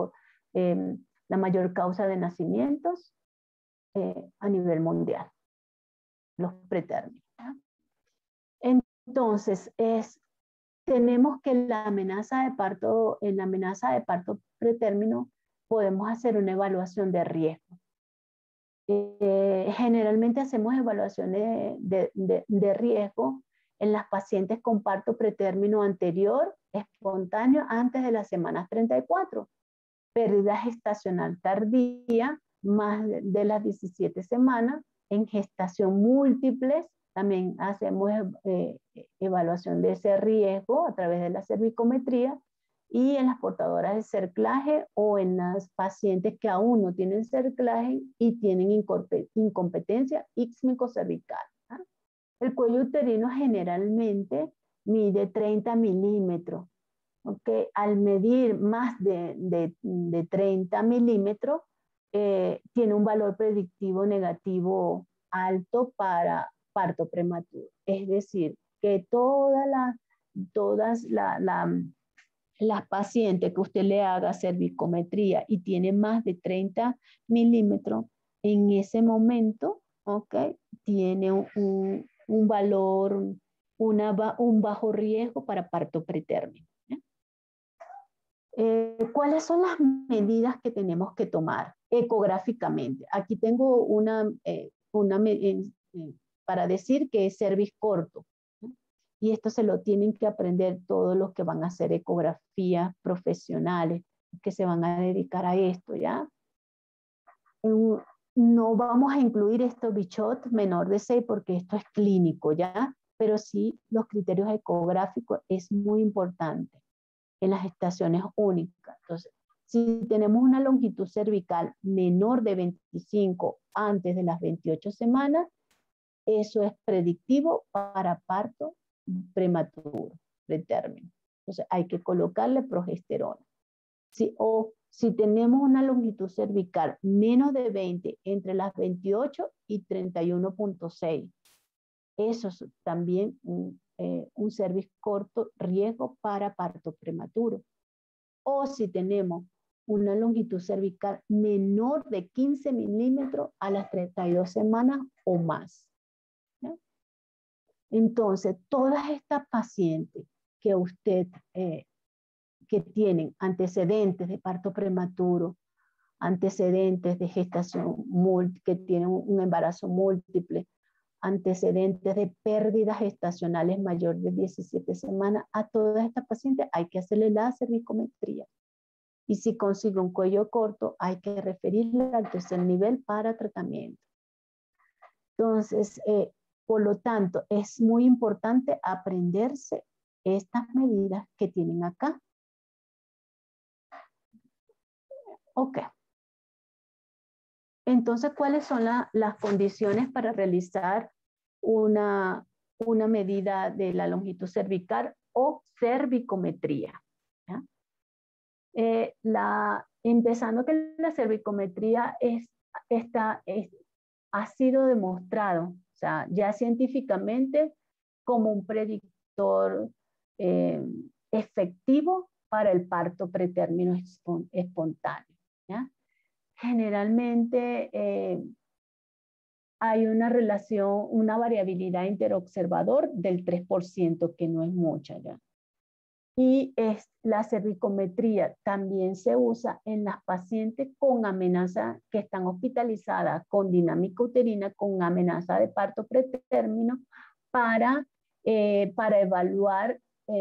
mayor causa de nacimientos a nivel mundial, los pretérminos. Entonces, tenemos que en la amenaza de parto pretérmino podemos hacer una evaluación de riesgo. Generalmente hacemos evaluaciones de riesgo en las pacientes con parto pretérmino anterior, espontáneo, antes de las semanas 34, pérdida gestacional tardía, más de las 17 semanas, en gestación múltiples, también hacemos evaluación de ese riesgo a través de la cervicometría, y en las portadoras de cerclaje o en las pacientes que aún no tienen cerclaje y tienen incompetencia íxmico-cervical. ¿Ah? El cuello uterino generalmente mide 30 milímetros. ¿Okay? Al medir más de 30 milímetros, tiene un valor predictivo negativo alto para parto prematuro. Es decir, que todas las pacientes que usted le haga cervicometría y tiene más de 30 milímetros, en ese momento, ¿okay? Tiene un valor un bajo riesgo para parto pretérmino. ¿Cuáles son las medidas que tenemos que tomar ecográficamente? Aquí tengo para decir que es cervix corto, ¿no? Y esto se lo tienen que aprender todos los que van a hacer ecografías profesionales, que se van a dedicar a esto, ¿ya? No vamos a incluir esto bichot menor de 6 porque esto es clínico, ¿ya? Pero sí, los criterios ecográficos es muy importante en las gestaciones únicas. Entonces, si tenemos una longitud cervical menor de 25 antes de las 28 semanas, eso es predictivo para parto prematuro, pretérmino. Entonces, hay que colocarle progesterona. O si tenemos una longitud cervical menos de 20 entre las 28 y 31.6, eso es también un cervix corto, riesgo para parto prematuro. O si tenemos una longitud cervical menor de 15 milímetros a las 32 semanas o más, ¿no? Entonces, todas estas pacientes que usted, que tienen antecedentes de parto prematuro, antecedentes de gestación múltiple, que tienen un embarazo múltiple, antecedentes de pérdidas gestacionales mayor de 17 semanas, a todas estas pacientes hay que hacerle la cervicometría. Y si consigue un cuello corto, hay que referirle al tercer nivel para tratamiento. Entonces, por lo tanto, es muy importante aprenderse estas medidas que tienen acá. Ok. Entonces, ¿cuáles son las condiciones para realizar una medida de la longitud cervical o cervicometría? ¿Ya? Empezando que la cervicometría ha sido demostrado, o sea, ya científicamente, como un predictor efectivo para el parto pretérmino espontáneo, ¿ya? Generalmente hay una relación, una variabilidad interobservador del 3%, que no es mucha, ¿ya? Y la cervicometría también se usa en las pacientes con amenaza, que están hospitalizadas con dinámica uterina, con amenaza de parto pretérmino, para evaluar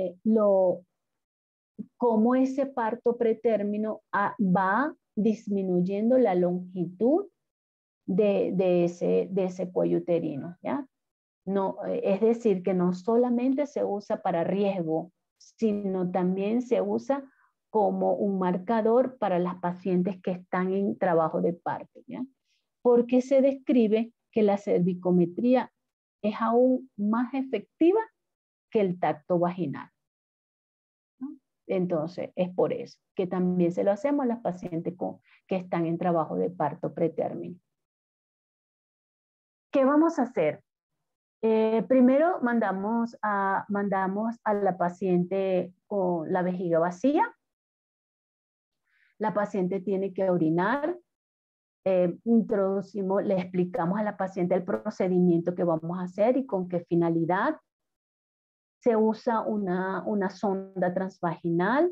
cómo ese parto pretérmino va disminuyendo la longitud de ese cuello uterino, ¿ya? No, es decir, que no solamente se usa para riesgo, sino también se usa como un marcador para las pacientes que están en trabajo de parto, ¿ya? Porque se describe que la cervicometría es aún más efectiva que el tacto vaginal, ¿no? Entonces, es por eso que también se lo hacemos a las pacientes que están en trabajo de parto pretérmino. ¿Qué vamos a hacer? Primero mandamos a la paciente con la vejiga vacía. La paciente tiene que orinar. Le explicamos a la paciente el procedimiento que vamos a hacer y con qué finalidad. Se usa una sonda transvaginal.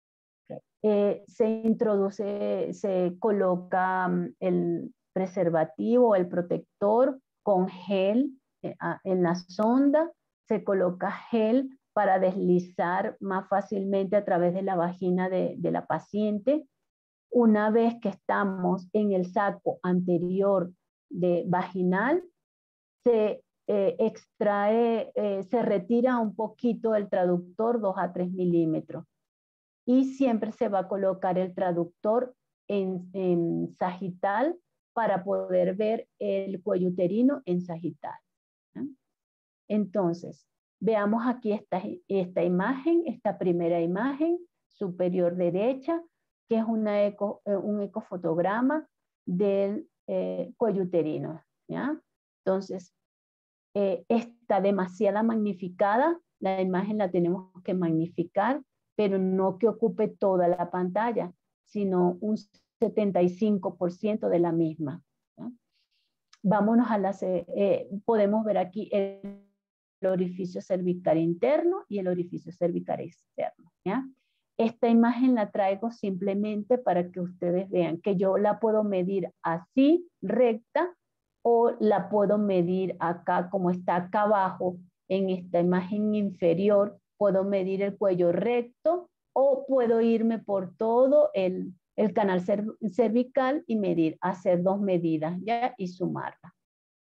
Se coloca el preservativo, el protector con gel en la sonda. Se coloca gel para deslizar más fácilmente a través de la vagina de la paciente. Una vez que estamos en el saco anterior vaginal, se extrae, se retira un poquito el traductor, 2 a 3 milímetros. Y siempre se va a colocar el traductor en sagital para poder ver el cuello uterino en sagital, ¿no? Entonces, veamos aquí esta imagen, esta primera imagen superior derecha, que es un ecofotograma del cuello uterino, ¿ya? Entonces, está demasiado magnificada, la imagen la tenemos que magnificar, pero no que ocupe toda la pantalla, sino un 75% de la misma, ¿no? Vámonos a podemos ver aquí el orificio cervical interno y el orificio cervical externo, ¿ya? Esta imagen la traigo simplemente para que ustedes vean que yo la puedo medir así, recta, o la puedo medir acá, como está acá abajo, en esta imagen inferior, puedo medir el cuello recto, o puedo irme por todo el canal cervical y medir, hacer 2 medidas, ¿ya? Y sumarla.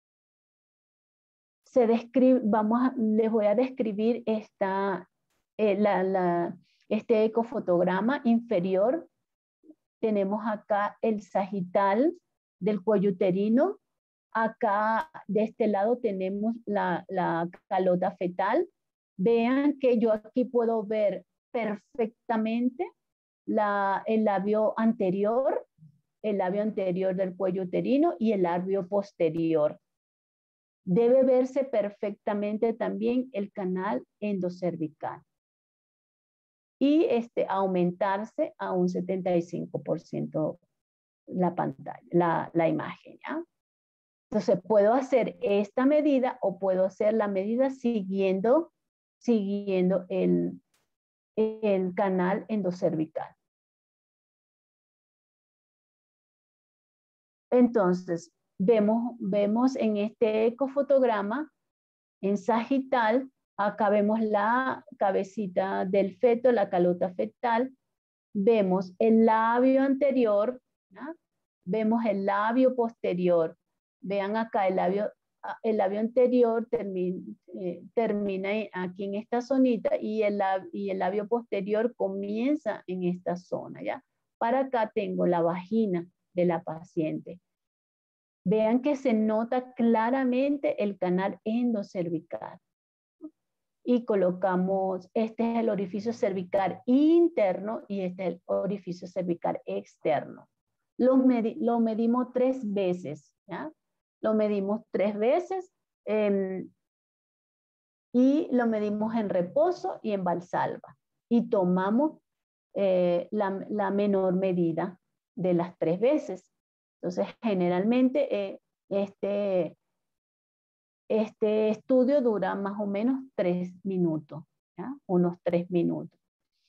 Se describe, les voy a describir este ecofotograma inferior. Tenemos acá el sagital del cuello uterino. Acá de este lado tenemos la calota fetal. Vean que yo aquí puedo ver perfectamente el labio anterior del cuello uterino y el labio posterior. Debe verse perfectamente también el canal endocervical y aumentarse a un 75% la pantalla, la imagen, ¿ya? Entonces puedo hacer esta medida o puedo hacer la medida siguiendo el canal endocervical. Entonces, vemos en este ecofotograma, en sagital, acá vemos la cabecita del feto, la calota fetal, vemos el labio anterior, ¿no? Vemos el labio posterior. Vean acá el labio anterior termina aquí en esta zonita y el labio posterior comienza en esta zona, ¿ya? Para acá tengo la vagina de la paciente. Vean que se nota claramente el canal endocervical. Y colocamos, este es el orificio cervical interno y este es el orificio cervical externo. Lo medimos 3 veces, ¿ya? Lo medimos 3 veces y lo medimos en reposo y en valsalva. Y tomamos la menor medida de las 3 veces. Entonces, generalmente este estudio dura más o menos 3 minutos, ¿ya? Unos 3 minutos.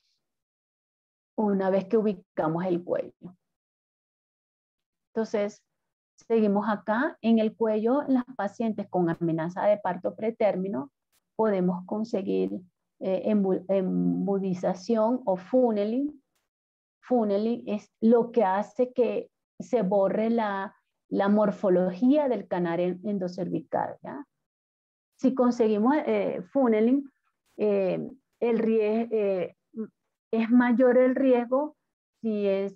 Una vez que ubicamos el cuello. Entonces, seguimos acá. En el cuello, las pacientes con amenaza de parto pretérmino, podemos conseguir embudización o funneling. Funneling es lo que hace que se borre la morfología del canal endocervical, ¿ya? Si conseguimos funneling, es mayor el riesgo si es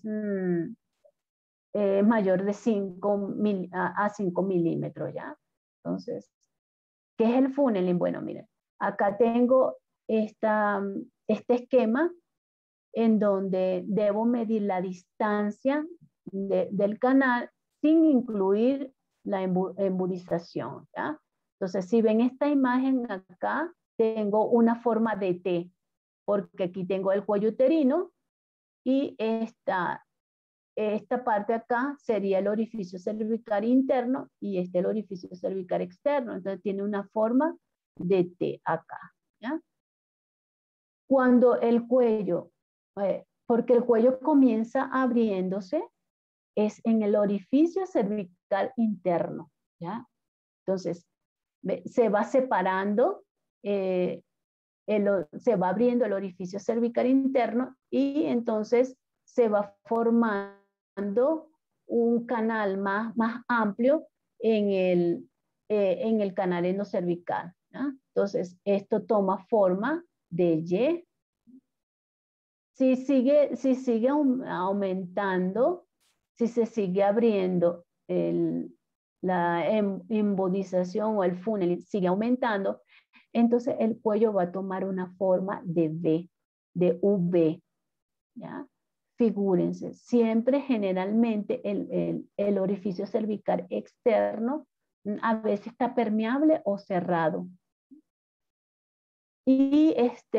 mayor de 5 milímetros, ¿ya? Entonces, ¿qué es el funneling? Bueno, miren, acá tengo este esquema en donde debo medir la distancia del canal sin incluir la embudización, ¿ya? Entonces, si ven esta imagen acá, tengo una forma de T, porque aquí tengo el cuello uterino y esta parte acá sería el orificio cervical interno y este el orificio cervical externo. Entonces, tiene una forma de T acá, ¿ya? Cuando el cuello, porque el cuello comienza abriéndose, es en el orificio cervical interno, ¿ya? Entonces, se va separando, se va abriendo el orificio cervical interno y entonces se va formando un canal más amplio en el canal endocervical, ¿ya? Entonces, esto toma forma de Y. Si sigue aumentando, si se sigue abriendo la embodización o el funnel sigue aumentando, entonces el cuello va a tomar una forma de V, de V, ¿ya? Figúrense, siempre generalmente el orificio cervical externo a veces está permeable o cerrado. Y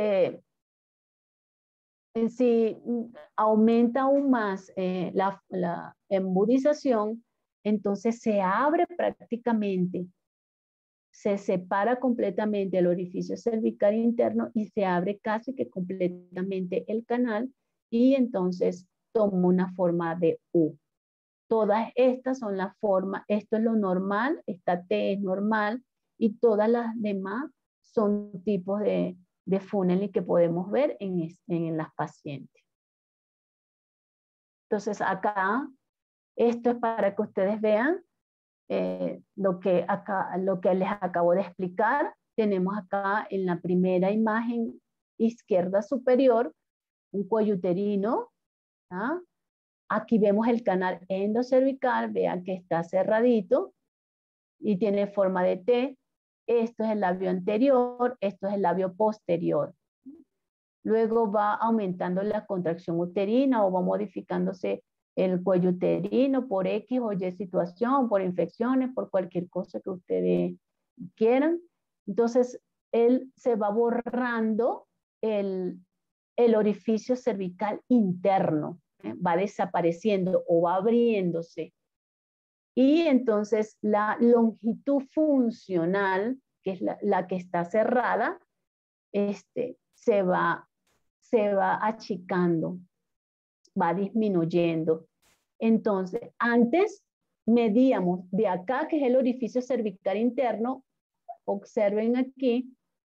si aumenta aún más la embudización, entonces se abre prácticamente, se separa completamente el orificio cervical interno y se abre casi que completamente el canal y entonces toma una forma de U. Todas estas son la forma, esto es lo normal, esta T es normal y todas las demás son tipos de funneling que podemos ver en las pacientes. Entonces acá, esto es para que ustedes vean lo que les acabo de explicar. Tenemos acá en la primera imagen izquierda superior un cuello uterino. ¿Ah? Aquí vemos el canal endocervical, vean que está cerradito y tiene forma de T. Esto es el labio anterior, esto es el labio posterior. Luego va aumentando la contracción uterina o va modificándose el cuello uterino por X o Y situación, por infecciones, por cualquier cosa que ustedes quieran. Entonces, él se va borrando el orificio cervical interno, va desapareciendo o va abriéndose. Y entonces la longitud funcional, que es la que está cerrada, se va achicando, va disminuyendo. Entonces, antes medíamos de acá, que es el orificio cervical interno, observen aquí,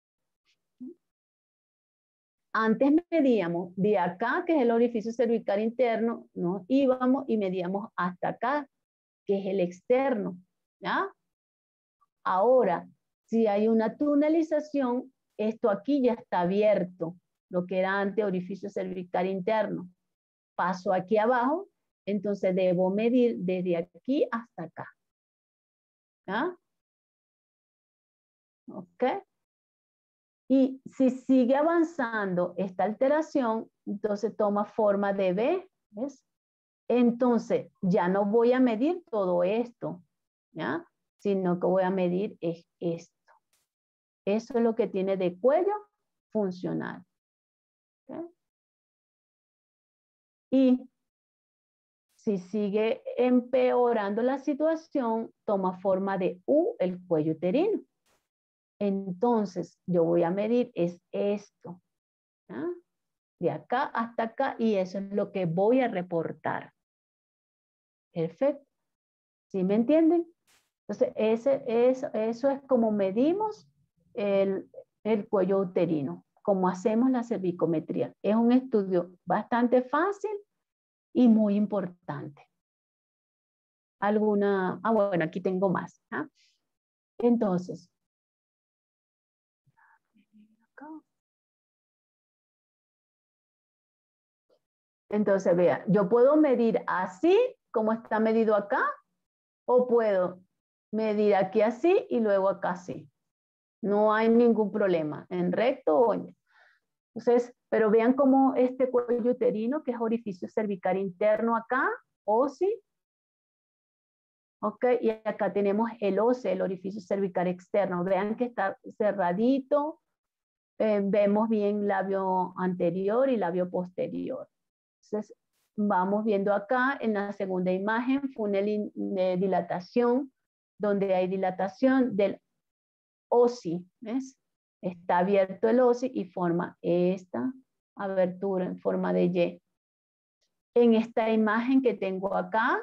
antes medíamos de acá, que es el orificio cervical interno, nos íbamos y medíamos hasta acá, que es el externo, ¿ya? Ahora, si hay una tunelización, esto aquí ya está abierto, lo que era antes orificio cervical interno. Paso aquí abajo, entonces debo medir desde aquí hasta acá. ¿Ya? ¿Ok? Y si sigue avanzando esta alteración, entonces toma forma de B, ¿ves? Entonces, ya no voy a medir todo esto, ¿ya? Sino que voy a medir esto. Eso es lo que tiene de cuello funcional. ¿Okay? Y si sigue empeorando la situación, toma forma de U, el cuello uterino. Entonces, yo voy a medir es esto, ¿ya? De acá hasta acá, y eso es lo que voy a reportar. Perfecto. ¿Sí me entienden? Entonces, eso es como medimos el cuello uterino, como hacemos la cervicometría. Es un estudio bastante fácil y muy importante. Bueno, aquí tengo más. ¿Ah? Entonces, vea, yo puedo medir así, como está medido acá, o puedo medir aquí así y luego acá así. No hay ningún problema, en recto o en... Entonces, pero vean cómo este cuello uterino, que es orificio cervical interno acá, OSI, ok, y acá tenemos el OSE, el orificio cervical externo. Vean que está cerradito, vemos bien labio anterior y labio posterior. Entonces, vamos viendo acá en la segunda imagen, funel de dilatación, donde hay dilatación del OSI, ¿ves? Está abierto el OSI y forma esta abertura en forma de Y. En esta imagen que tengo acá,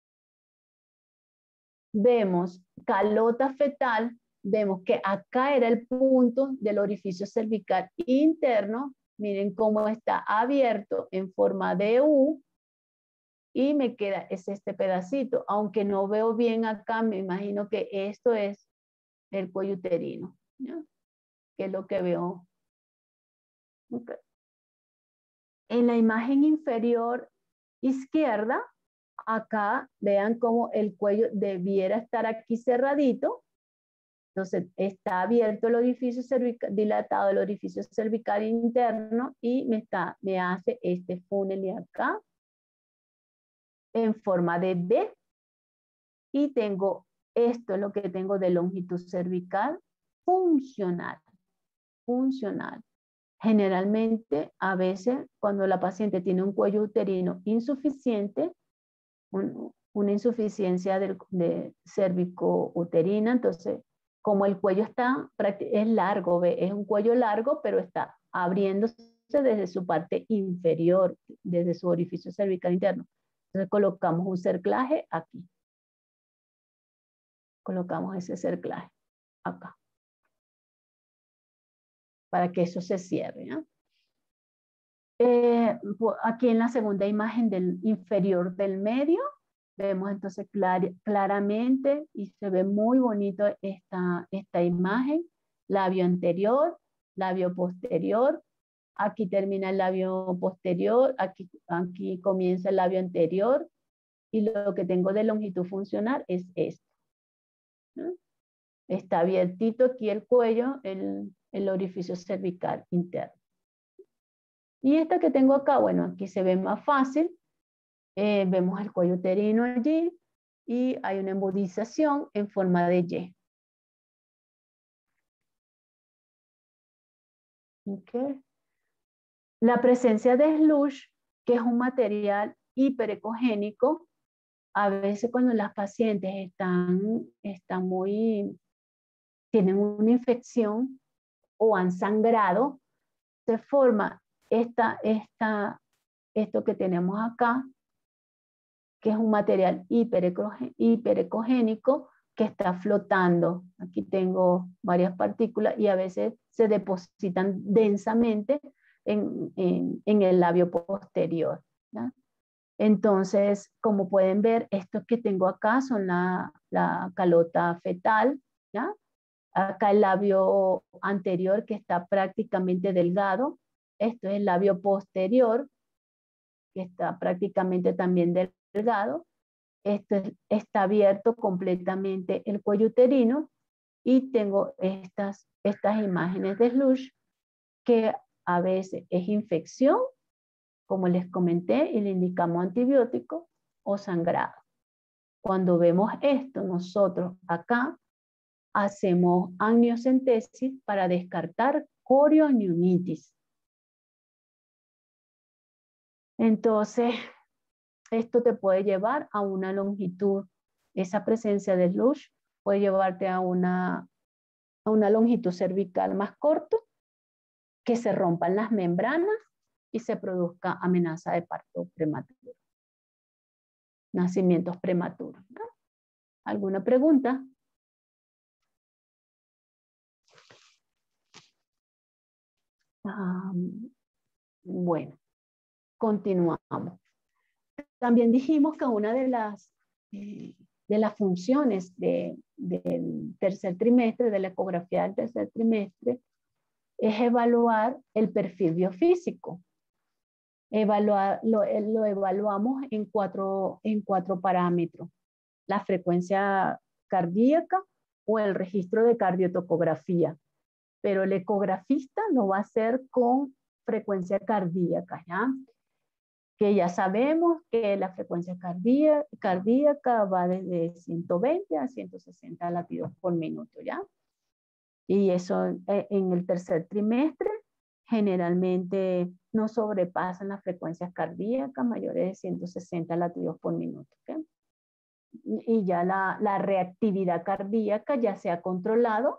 vemos calota fetal, vemos que acá era el punto del orificio cervical interno. Miren cómo está abierto en forma de U y me queda es este pedacito. Aunque no veo bien acá, me imagino que esto es el cuello uterino, ¿ya? Que es lo que veo. Okay. En la imagen inferior izquierda, acá vean cómo el cuello debiera estar aquí cerradito. Entonces está abierto el orificio cervical, dilatado el orificio cervical interno y me hace este funnel de acá en forma de B. Y tengo esto, es lo que tengo de longitud cervical funcional. Funcional. Generalmente, a veces, cuando la paciente tiene un cuello uterino insuficiente, una insuficiencia de cérvico-uterina, entonces como el cuello es largo, ¿ve? Es un cuello largo, pero está abriéndose desde su parte inferior, desde su orificio cervical interno. Entonces colocamos un cerclaje aquí. Colocamos ese cerclaje acá, para que eso se cierre, ¿no? Aquí en la segunda imagen del inferior del medio, vemos entonces claramente y se ve muy bonito esta imagen, labio anterior, labio posterior, aquí termina el labio posterior, aquí comienza el labio anterior, y lo que tengo de longitud funcional es esto, ¿no? Está abiertito aquí el cuello, el orificio cervical interno. Y esta que tengo acá, bueno, aquí se ve más fácil. Vemos el cuello uterino allí y hay una embodización en forma de Y. Okay. La presencia de slush, que es un material hiperecogénico, a veces cuando las pacientes tienen una infección o han sangrado, se forma esto que tenemos acá, que es un material hiperecogénico que está flotando. Aquí tengo varias partículas y a veces se depositan densamente en el labio posterior, ¿ya? Entonces, como pueden ver, estos que tengo acá son la calota fetal, ¿ya? Acá el labio anterior que está prácticamente delgado. Esto es el labio posterior que está prácticamente también delgado. Está abierto completamente el cuello uterino y tengo estas imágenes de slush que a veces es infección, como les comenté, y le indicamos antibiótico o sangrado. Cuando vemos esto, nosotros acá hacemos amniocentesis para descartar corioamnionitis. Entonces, esto te puede llevar a una longitud, esa presencia de slush puede llevarte a una longitud cervical más corta, que se rompan las membranas y se produzca amenaza de parto prematuro. Nacimientos prematuros, ¿no? ¿Alguna pregunta? Bueno, continuamos. También dijimos que una de las funciones del tercer trimestre, de la ecografía del tercer trimestre, es evaluar el perfil biofísico. Lo evaluamos en cuatro parámetros: la frecuencia cardíaca o el registro de cardiotocografía. Pero el ecografista lo va a hacer con frecuencia cardíaca, ¿ya? Que ya sabemos que la frecuencia cardíaca va desde 120 a 160 latidos por minuto, ¿ya? Y eso en el tercer trimestre generalmente no sobrepasan las frecuencias cardíacas mayores de 160 latidos por minuto, ¿okay? Y ya la reactividad cardíaca ya se ha controlado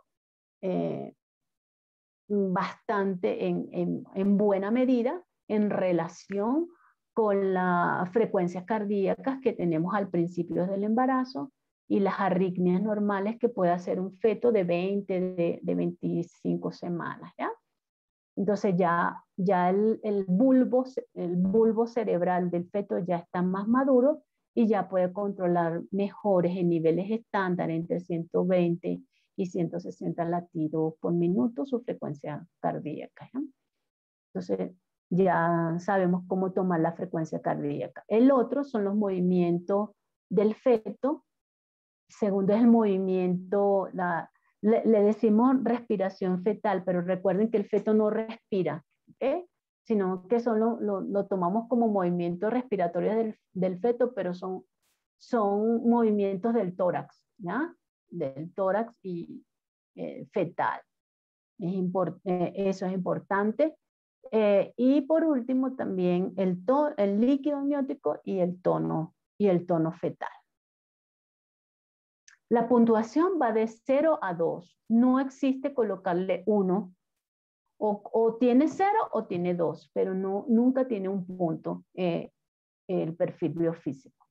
bastante en buena medida en relación con las frecuencias cardíacas que tenemos al principio del embarazo y las arritmias normales que puede hacer un feto de 20, de 25 semanas, ¿ya? Entonces ya el bulbo cerebral del feto ya está más maduro y ya puede controlar mejores en niveles estándar entre 120 y 160 latidos por minuto su frecuencia cardíaca, ¿ya? Entonces ya sabemos cómo tomar la frecuencia cardíaca. El otro son los movimientos del feto. Segundo es el movimiento, le decimos respiración fetal, pero recuerden que el feto no respira, ¿okay? Sino que lo tomamos como movimientos respiratorios del feto, pero son movimientos del tórax, ¿ya? Del tórax y fetal. Eso es importante. Y por último también el líquido amniótico y el tono fetal. La puntuación va de 0 a 2. No existe colocarle 1. O tiene 0 o tiene 2, pero no, nunca tiene un punto el perfil biofísico.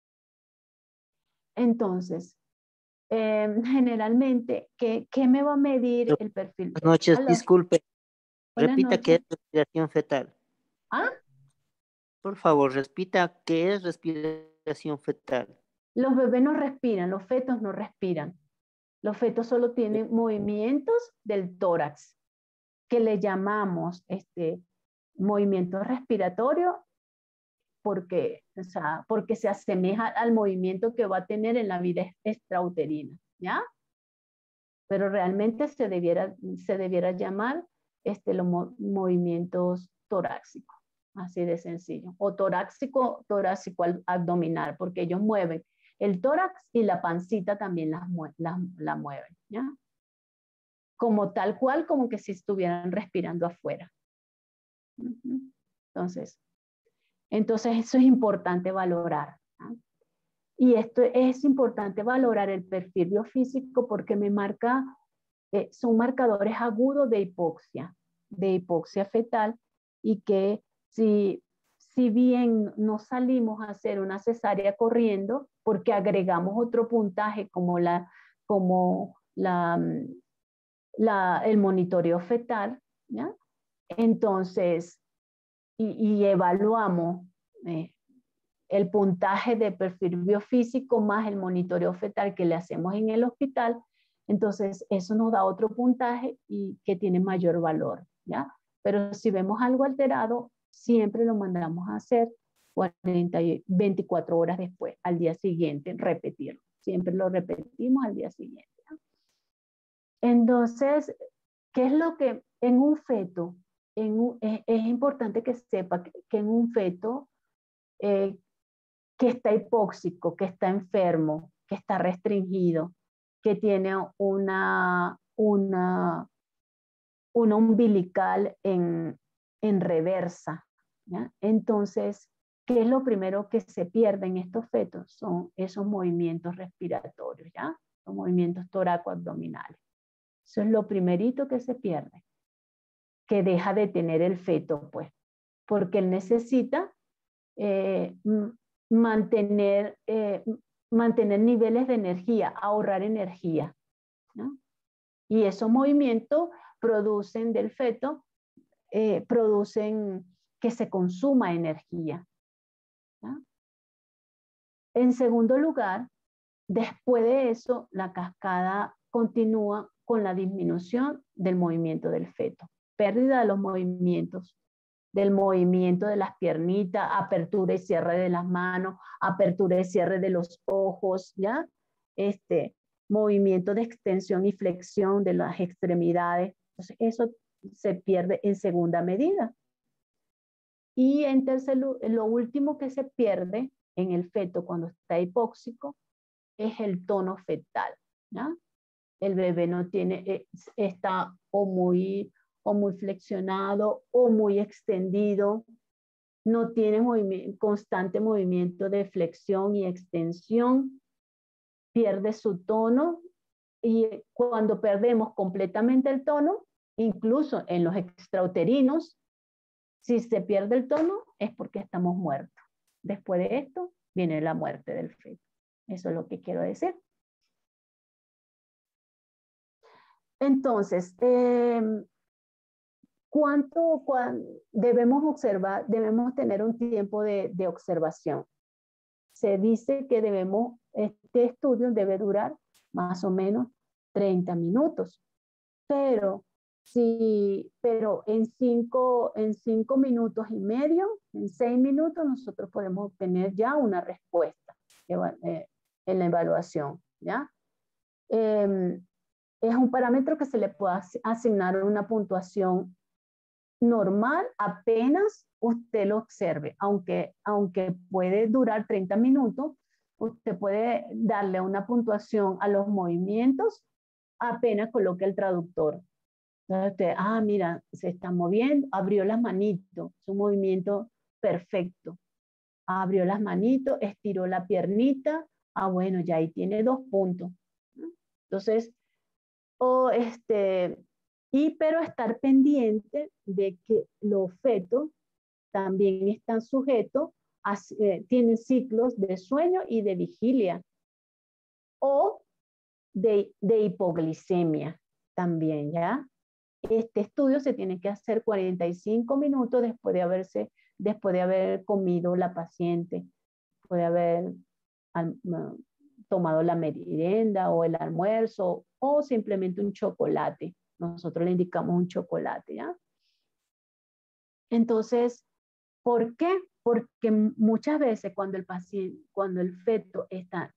Entonces, generalmente, ¿qué me va a medir el perfil? Buenas noches, Aló, disculpe, buenas repita qué noches. es respiración fetal. ¿Ah? Por favor, repita qué es respiración fetal. Los bebés no respiran, los fetos no respiran. Los fetos solo tienen movimientos del tórax, que le llamamos movimiento respiratorio porque, o sea, porque se asemeja al movimiento que va a tener en la vida extrauterina, ¿ya? Pero realmente se debiera llamar los movimientos torácicos, así de sencillo, o torácico abdominal, porque ellos mueven el tórax y la pancita también la mueven, ¿ya? Como tal cual, como que si estuvieran respirando afuera. Entonces eso es importante valorar, ¿no? Y esto es importante valorar el perfil biofísico porque me marca, son marcadores agudos de hipoxia fetal, y que si bien no salimos a hacer una cesárea corriendo, porque agregamos otro puntaje como el monitoreo fetal, ¿ya? Entonces, y evaluamos el puntaje de perfil biofísico más el monitoreo fetal que le hacemos en el hospital, entonces eso nos da otro puntaje y que tiene mayor valor, ¿ya? Pero si vemos algo alterado, siempre lo mandamos a hacer 24 horas después, al día siguiente, repetirlo. Siempre lo repetimos al día siguiente, ¿no? Entonces, ¿qué es lo que en un feto? Es importante que sepa que en un feto que está hipóxico, que está enfermo, que está restringido, que tiene una umbilical en reversa, ¿ya? Entonces, ¿qué es lo primero que se pierde en estos fetos? Son esos movimientos respiratorios, ¿ya? Los movimientos toracoabdominales. Eso es lo primerito que se pierde, que deja de tener el feto, pues, porque él necesita mantener niveles de energía, ahorrar energía, ¿no? Y esos movimientos producen del feto, producen que se consuma energía, ¿no? En segundo lugar, después de eso, la cascada continúa con la disminución del movimiento del feto, pérdida de los movimientos, del movimiento de las piernitas, apertura y cierre de las manos, apertura y cierre de los ojos, ¿ya? Movimiento de extensión y flexión de las extremidades. Entonces, eso se pierde en segunda medida. Y en tercer lugar, lo último que se pierde en el feto cuando está hipóxico es el tono fetal, ¿ya? El bebé no tiene, está o muy flexionado o muy extendido, no tiene constante movimiento de flexión y extensión, pierde su tono, y cuando perdemos completamente el tono, incluso en los extrauterinos, si se pierde el tono es porque estamos muertos. Después de esto viene la muerte del feto. Eso es lo que quiero decir. Entonces, ¿cuánto debemos observar? Debemos tener un tiempo de observación. Se dice que este estudio debe durar más o menos 30 minutos, pero en 5 minutos y medio, en 6 minutos, nosotros podemos obtener ya una respuesta en la evaluación, ¿ya? Es un parámetro que se le puede asignar una puntuación normal apenas usted lo observe, aunque puede durar 30 minutos, usted puede darle una puntuación a los movimientos apenas coloque el traductor. Entonces usted, mira, se está moviendo, abrió las manitos, es un movimiento perfecto. Abrió las manitos, estiró la piernita, bueno, ya ahí tiene 2 puntos. Entonces, pero estar pendiente de que los fetos también están sujetos tienen ciclos de sueño y de vigilia o de hipoglicemia también, ¿ya? Este estudio se tiene que hacer 45 minutos después de haber comido la paciente, después de haber tomado la merienda o el almuerzo o simplemente un chocolate. Nosotros le indicamos un chocolate, ¿ya? Entonces, ¿por qué? Porque muchas veces cuando el feto está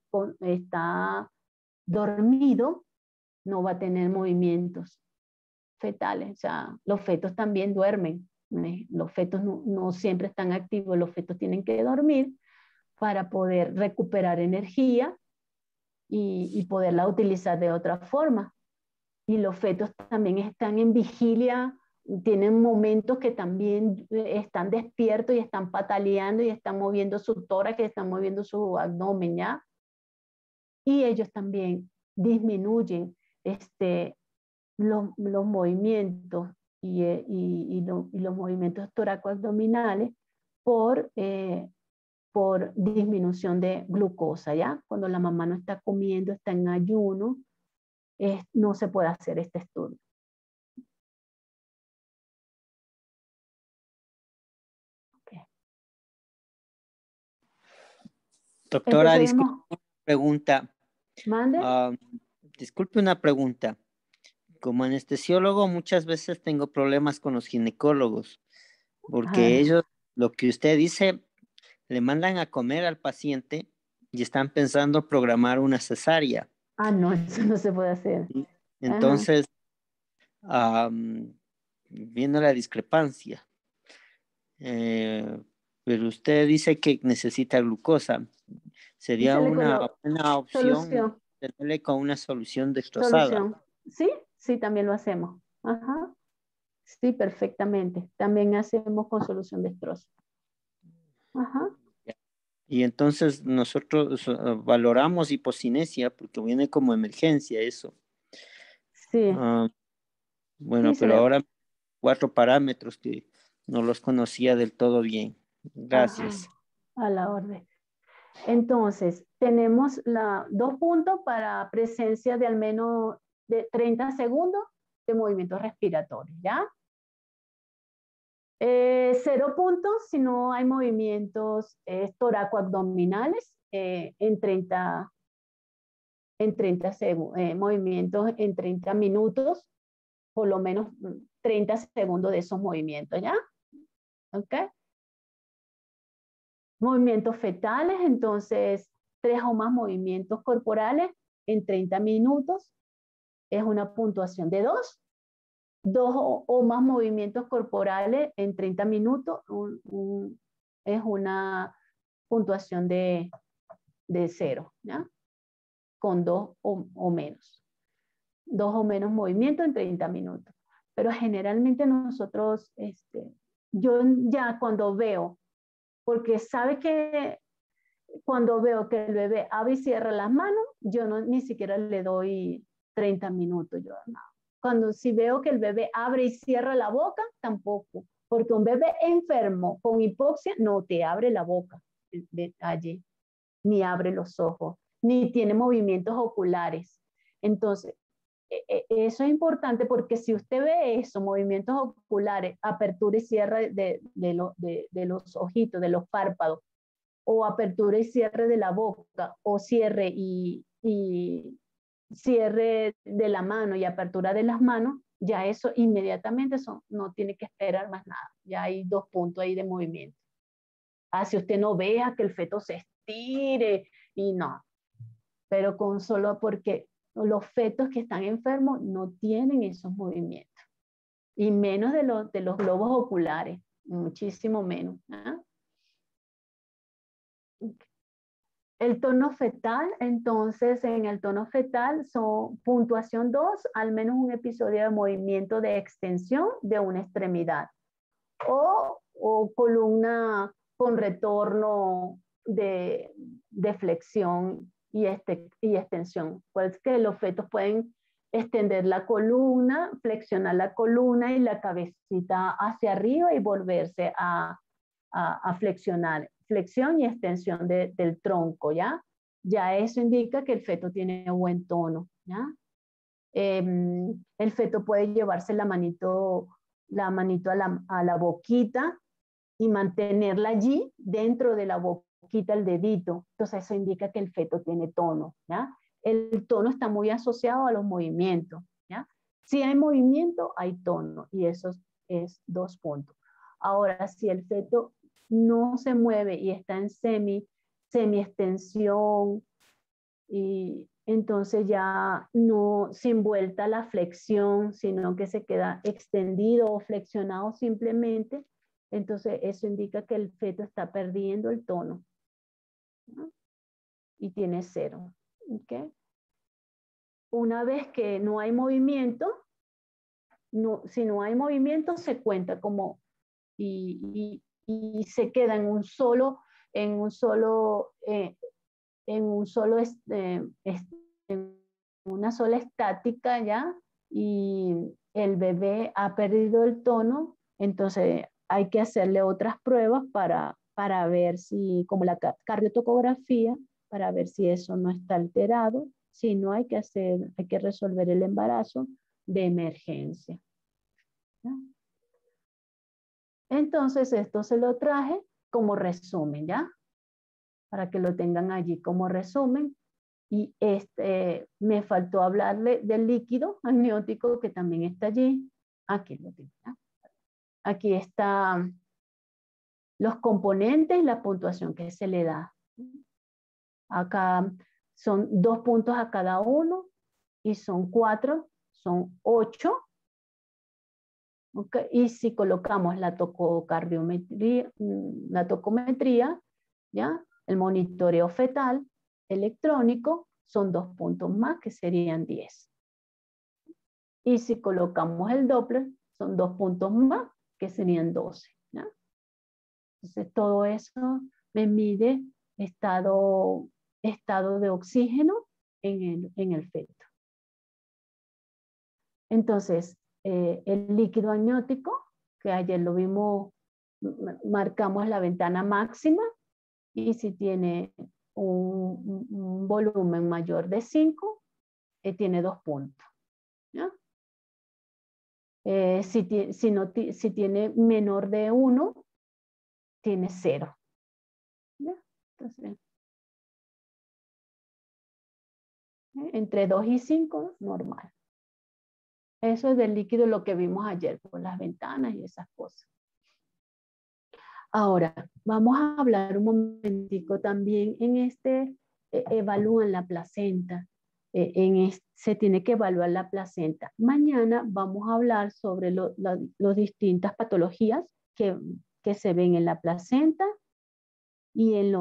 dormido, no va a tener movimientos fetales. O sea, los fetos también duermen. Los fetos no siempre están activos, los fetos tienen que dormir para poder recuperar energía y poderla utilizar de otra forma. Y los fetos también están en vigilia, tienen momentos que también están despiertos y están pataleando y están moviendo su tórax, que están moviendo su abdomen, ¿ya? Y ellos también disminuyen los movimientos y los movimientos toracoabdominales por disminución de glucosa, ¿ya? Cuando la mamá no está comiendo, está en ayuno, no se puede hacer este estudio. Okay. Doctora, Empecemos. disculpe una pregunta. ¿Mande? Disculpe una pregunta. Como anestesiólogo muchas veces tengo problemas con los ginecólogos, porque ellos, lo que usted dice, le mandan a comer al paciente y están pensando programar una cesárea. No, eso no se puede hacer. Entonces, viendo la discrepancia, pero usted dice que necesita glucosa. Sería una buena opción tenerle con una solución destrozada. Sí, también lo hacemos. Ajá. Sí, perfectamente. También hacemos con solución destroza. Ajá. Y entonces nosotros valoramos hipocinesia porque viene como emergencia eso. Sí. Bueno, sí, pero ahora 4 parámetros que no los conocía del todo bien. Gracias. Ajá. A la orden. Entonces, tenemos 2 puntos para presencia de al menos de 30 segundos de movimientos respiratorios, ¿ya? 0 puntos si no hay movimientos toracoabdominales en 30 segundos, movimientos en 30 minutos, por lo menos 30 segundos de esos movimientos, ¿ya? ¿Ok? Movimientos fetales, entonces 3 o más movimientos corporales en 30 minutos es una puntuación de 2. 2 o más movimientos corporales en 30 minutos es una puntuación de 0, ¿ya? Con 2 o menos. 2 o menos movimientos en 30 minutos. Pero generalmente nosotros, yo ya cuando veo, porque sabe que cuando veo que el bebé abre y cierra las manos, yo ni siquiera le doy 30 minutos. Cuando si veo que el bebé abre y cierra la boca, tampoco. Porque un bebé enfermo con hipoxia no te abre la boca allí, ni abre los ojos, ni tiene movimientos oculares. Entonces, eso es importante porque si usted ve eso, movimientos oculares, apertura y cierre de los ojitos, de los párpados, o apertura y cierre de la boca, o cierre y cierre de la mano y apertura de las manos, ya eso inmediatamente no tiene que esperar más nada. Ya hay 2 puntos ahí de movimiento. Si usted no vea que el feto se estire y no, pero con solo porque los fetos que están enfermos no tienen esos movimientos, y menos de los globos oculares, muchísimo menos. El tono fetal, entonces en el tono fetal son puntuación 2, al menos un episodio de movimiento de extensión de una extremidad o columna con retorno de flexión y extensión. Pues que los fetos pueden extender la columna, flexionar la columna y la cabecita hacia arriba y volverse a flexionar. Flexión y extensión del tronco, ¿ya? Ya eso indica que el feto tiene buen tono, ¿ya? El feto puede llevarse la manito a la boquita y mantenerla allí dentro de la boquita el dedito. Entonces eso indica que el feto tiene tono, ¿ya? El tono está muy asociado a los movimientos, ¿ya? Si hay movimiento, hay tono, y eso es 2 puntos. Ahora, si el feto no se mueve y está en semi-extensión, y entonces ya no sin vuelta a la flexión, sino que se queda extendido o flexionado simplemente, entonces eso indica que el feto está perdiendo el tono, ¿no? Y tiene 0. ¿Okay? Una vez que no hay movimiento, si no hay movimiento se cuenta como y se queda en una sola estática, ¿ya? Y el bebé ha perdido el tono, entonces hay que hacerle otras pruebas para ver si, como la cardiotocografía, para ver si eso no está alterado. Si no, hay que resolver el embarazo de emergencia, ¿ya? Entonces esto se lo traje como resumen, ¿ya? Para que lo tengan allí como resumen. Y me faltó hablarle del líquido amniótico que también está allí. Aquí lo tengo, ¿ya? Aquí están los componentes y la puntuación que se le da. Acá son 2 puntos a cada uno y son 4, son 8. Okay. Y si colocamos la tocometría, ¿ya? El monitoreo fetal electrónico, son 2 puntos más, que serían 10. Y si colocamos el Doppler, son 2 puntos más, que serían 12, ¿ya? Entonces todo eso me mide estado de oxígeno en el feto. Entonces, el líquido amniótico, que ayer lo vimos, marcamos la ventana máxima, y si tiene un volumen mayor de 5, tiene 2 puntos, ¿ya? Si tiene menor de 1, tiene 0, ¿ya? Entonces, entre 2 y 5, normal. Eso es del líquido, lo que vimos ayer por las ventanas y esas cosas. Ahora, vamos a hablar un momentico también evalúan la placenta. Se tiene que evaluar la placenta. Mañana vamos a hablar sobre las distintas patologías que se ven en la placenta y en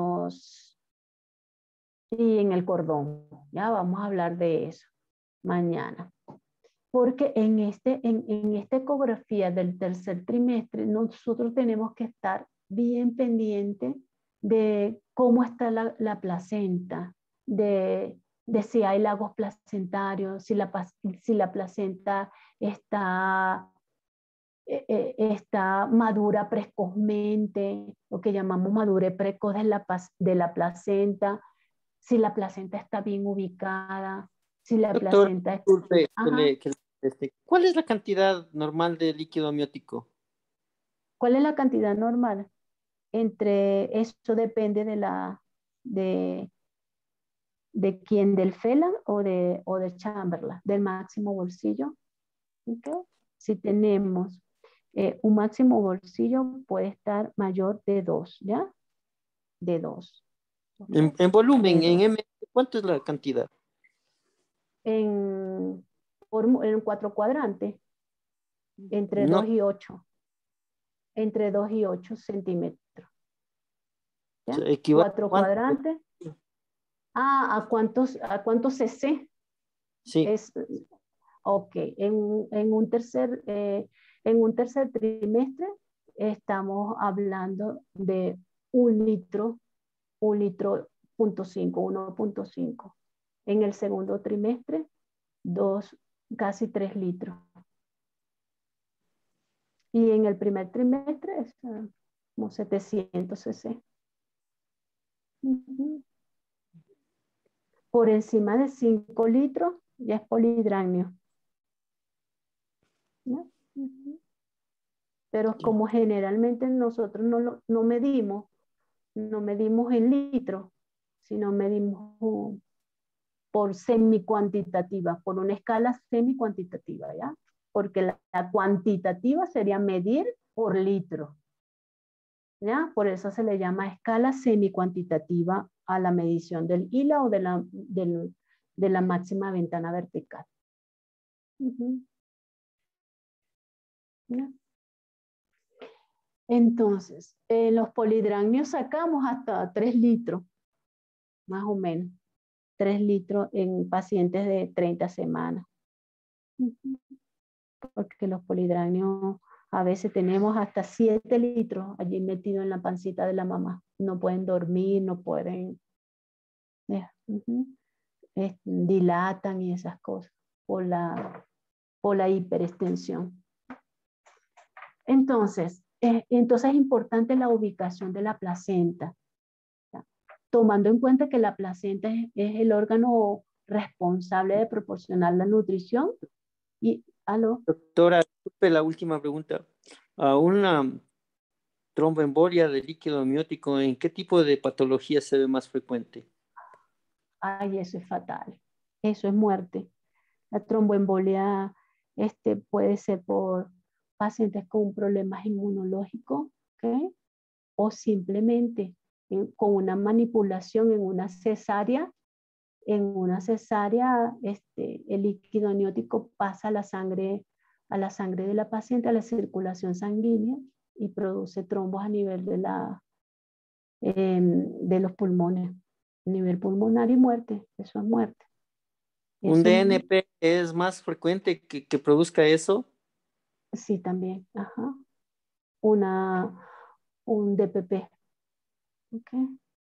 el cordón. Ya vamos a hablar de eso mañana. Porque en esta ecografía del tercer trimestre, nosotros tenemos que estar bien pendientes de cómo está la placenta, de si hay lagos placentarios, si la placenta está madura precozmente, lo que llamamos madurez precoz de la placenta, si la placenta está bien ubicada, si la Doctor, placenta... disculpe, Ajá. ¿cuál es la cantidad normal de líquido amniótico? ¿Cuál es la cantidad normal? Eso depende de quién, del Phelan o de Chamberlain, del máximo bolsillo. ¿Okay? Si tenemos un máximo bolsillo, puede estar mayor de 2, ¿ya? De 2. ¿Okay? En volumen, De en 2. M, ¿cuánto es la cantidad? En 4 cuadrantes, entre No, 2 y 8. Entre 2 y 8 centímetros. ¿Ya? equivale 4 a cuánto. cuadrantes. ¿A cuántos cc? Sí. Ok, en un tercer trimestre estamos hablando de un litro 2.5, 1.5. En el segundo trimestre, casi 3 litros. Y en el primer trimestre es como 700 cc. Por encima de 5 litros ya es polihidrácneo. ¿No? Pero como generalmente nosotros no medimos en litros, sino medimos por semicuantitativa, por una escala semicuantitativa, ¿ya? Porque la cuantitativa sería medir por litro, ¿ya? Por eso se le llama escala semicuantitativa a la medición del ILA o de la máxima ventana vertical. ¿Ya? Entonces, los polihidrácneos sacamos hasta 3 litros, más o menos. 3 litros en pacientes de 30 semanas. Porque los polihidrácneos a veces tenemos hasta 7 litros allí metidos en la pancita de la mamá. No pueden dormir, no pueden... dilatan y esas cosas por la hiperextensión. Entonces es importante la ubicación de la placenta, ¿ya? Tomando en cuenta que la placenta es el órgano responsable de proporcionar la nutrición. ¿Aló? Doctora, disculpe la última pregunta. A una tromboembolia de líquido amniótico, ¿en qué tipo de patología se ve más frecuente? Ay, eso es fatal. Eso es muerte. La tromboembolia puede ser por pacientes con problemas inmunológicos, ¿okay? O simplemente con una manipulación en una cesárea. En una cesárea, el líquido amniótico pasa a la sangre de la paciente, a la circulación sanguínea y produce trombos a nivel de los pulmones. A nivel pulmonar y muerte. Eso es muerte. ¿Un DNP es más frecuente que produzca eso? Sí, también. Ajá. Un DPP. Ok.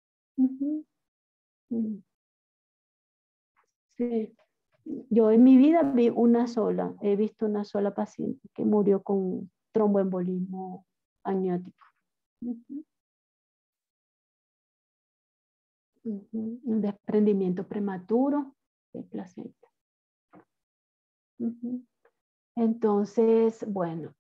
Sí. Yo en mi vida he visto una sola paciente que murió con tromboembolismo amniótico. Un desprendimiento prematuro de placenta. Entonces, bueno,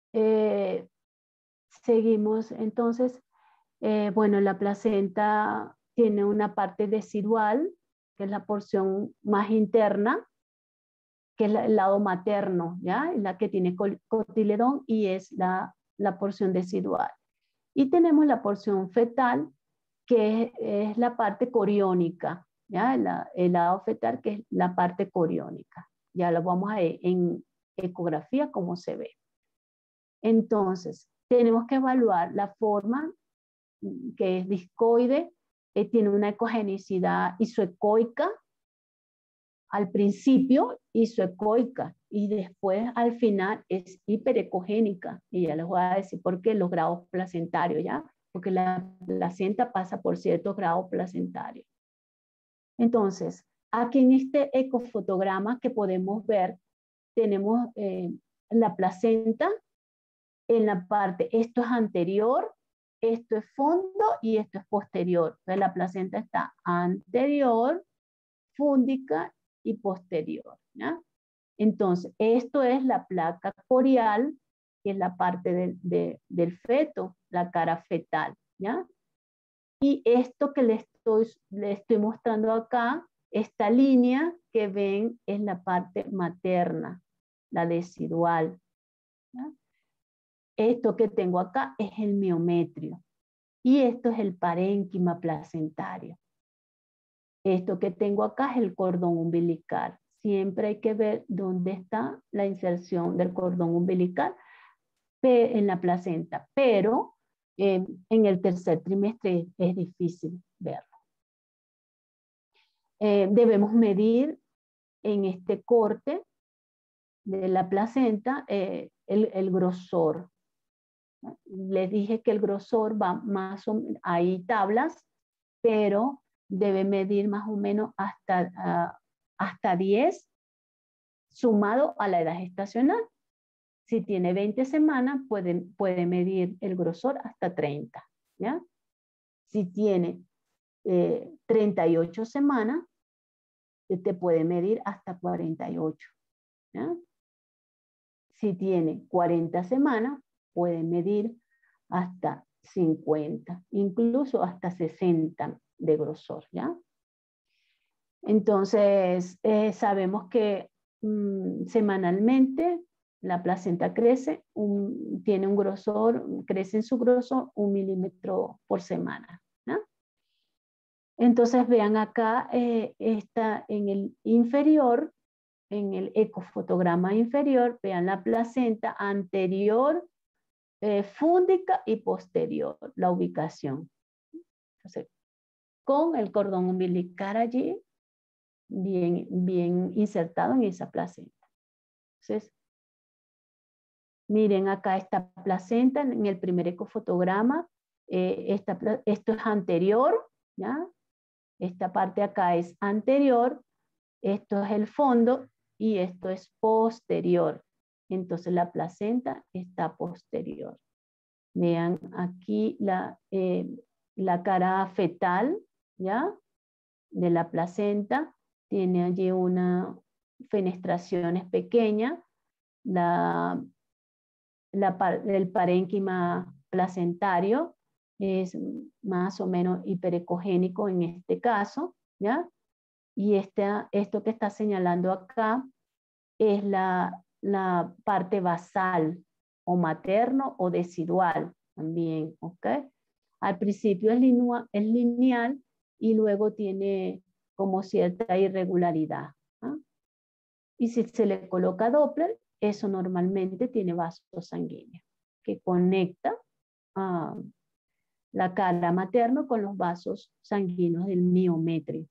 seguimos. Entonces, bueno, la placenta tiene una parte decidual, que es la porción más interna, que es el lado materno, ¿ya? La que tiene cotiledón y es la porción decidual. Y tenemos la porción fetal, que es la parte coriónica, ¿ya? El lado fetal, que es la parte coriónica. Ya lo vamos a ver en ecografía cómo se ve. Entonces, tenemos que evaluar la forma, que es discoide, tiene una ecogenicidad isoecoica, al principio isoecoica y después al final es hiperecogénica. Y ya les voy a decir por qué los grados placentarios, ¿ya? Porque la placenta pasa por ciertos grados placentarios. Entonces, aquí en este ecofotograma que podemos ver, tenemos la placenta en la parte, esto es anterior, esto es fondo y esto es posterior. Entonces la placenta está anterior, fúndica y posterior, ¿ya? Entonces, esto es la placa corial, que es la parte del feto, la cara fetal, ¿ya? Y esto que le estoy mostrando acá, esta línea que ven es la parte materna, la decidual, ¿ya? Esto que tengo acá es el miometrio y esto es el parénquima placentario. Esto que tengo acá es el cordón umbilical. Siempre hay que ver dónde está la inserción del cordón umbilical en la placenta, pero en el tercer trimestre es difícil verlo. Debemos medir en este corte de la placenta el grosor. Les dije que el grosor va más o menos, hay tablas, pero debe medir más o menos hasta 10 sumado a la edad gestacional. Si tiene 20 semanas, puede medir el grosor hasta 30, ¿ya? Si tiene 38 semanas, te puede medir hasta 48, ¿ya? Si tiene 40 semanas, puede medir hasta 50, incluso hasta 60 de grosor, ¿ya? Entonces, sabemos que semanalmente la placenta crece, tiene un grosor, crece en su grosor 1 milímetro por semana, ¿no? Entonces vean acá, está en el inferior, en el ecofotograma inferior, vean la placenta anterior, fúndica y posterior, la ubicación. Entonces, con el cordón umbilical allí, bien insertado en esa placenta. Entonces, miren acá esta placenta en el primer ecofotograma. Esto es anterior, ¿ya? Esta parte acá es anterior, esto es el fondo y esto es posterior. Entonces la placenta está posterior. Vean aquí la cara fetal, ¿ya? De la placenta. Tiene allí una fenestración pequeña. El parénquima placentario es más o menos hiperecogénico en este caso, ¿ya? Y esto que está señalando acá es la parte basal o materno o decidual también, ¿ok? Al principio es lineal y luego tiene como cierta irregularidad, ¿no? Y si se le coloca Doppler, eso normalmente tiene vasos sanguíneos que conecta la cara materna con los vasos sanguíneos del miometrio.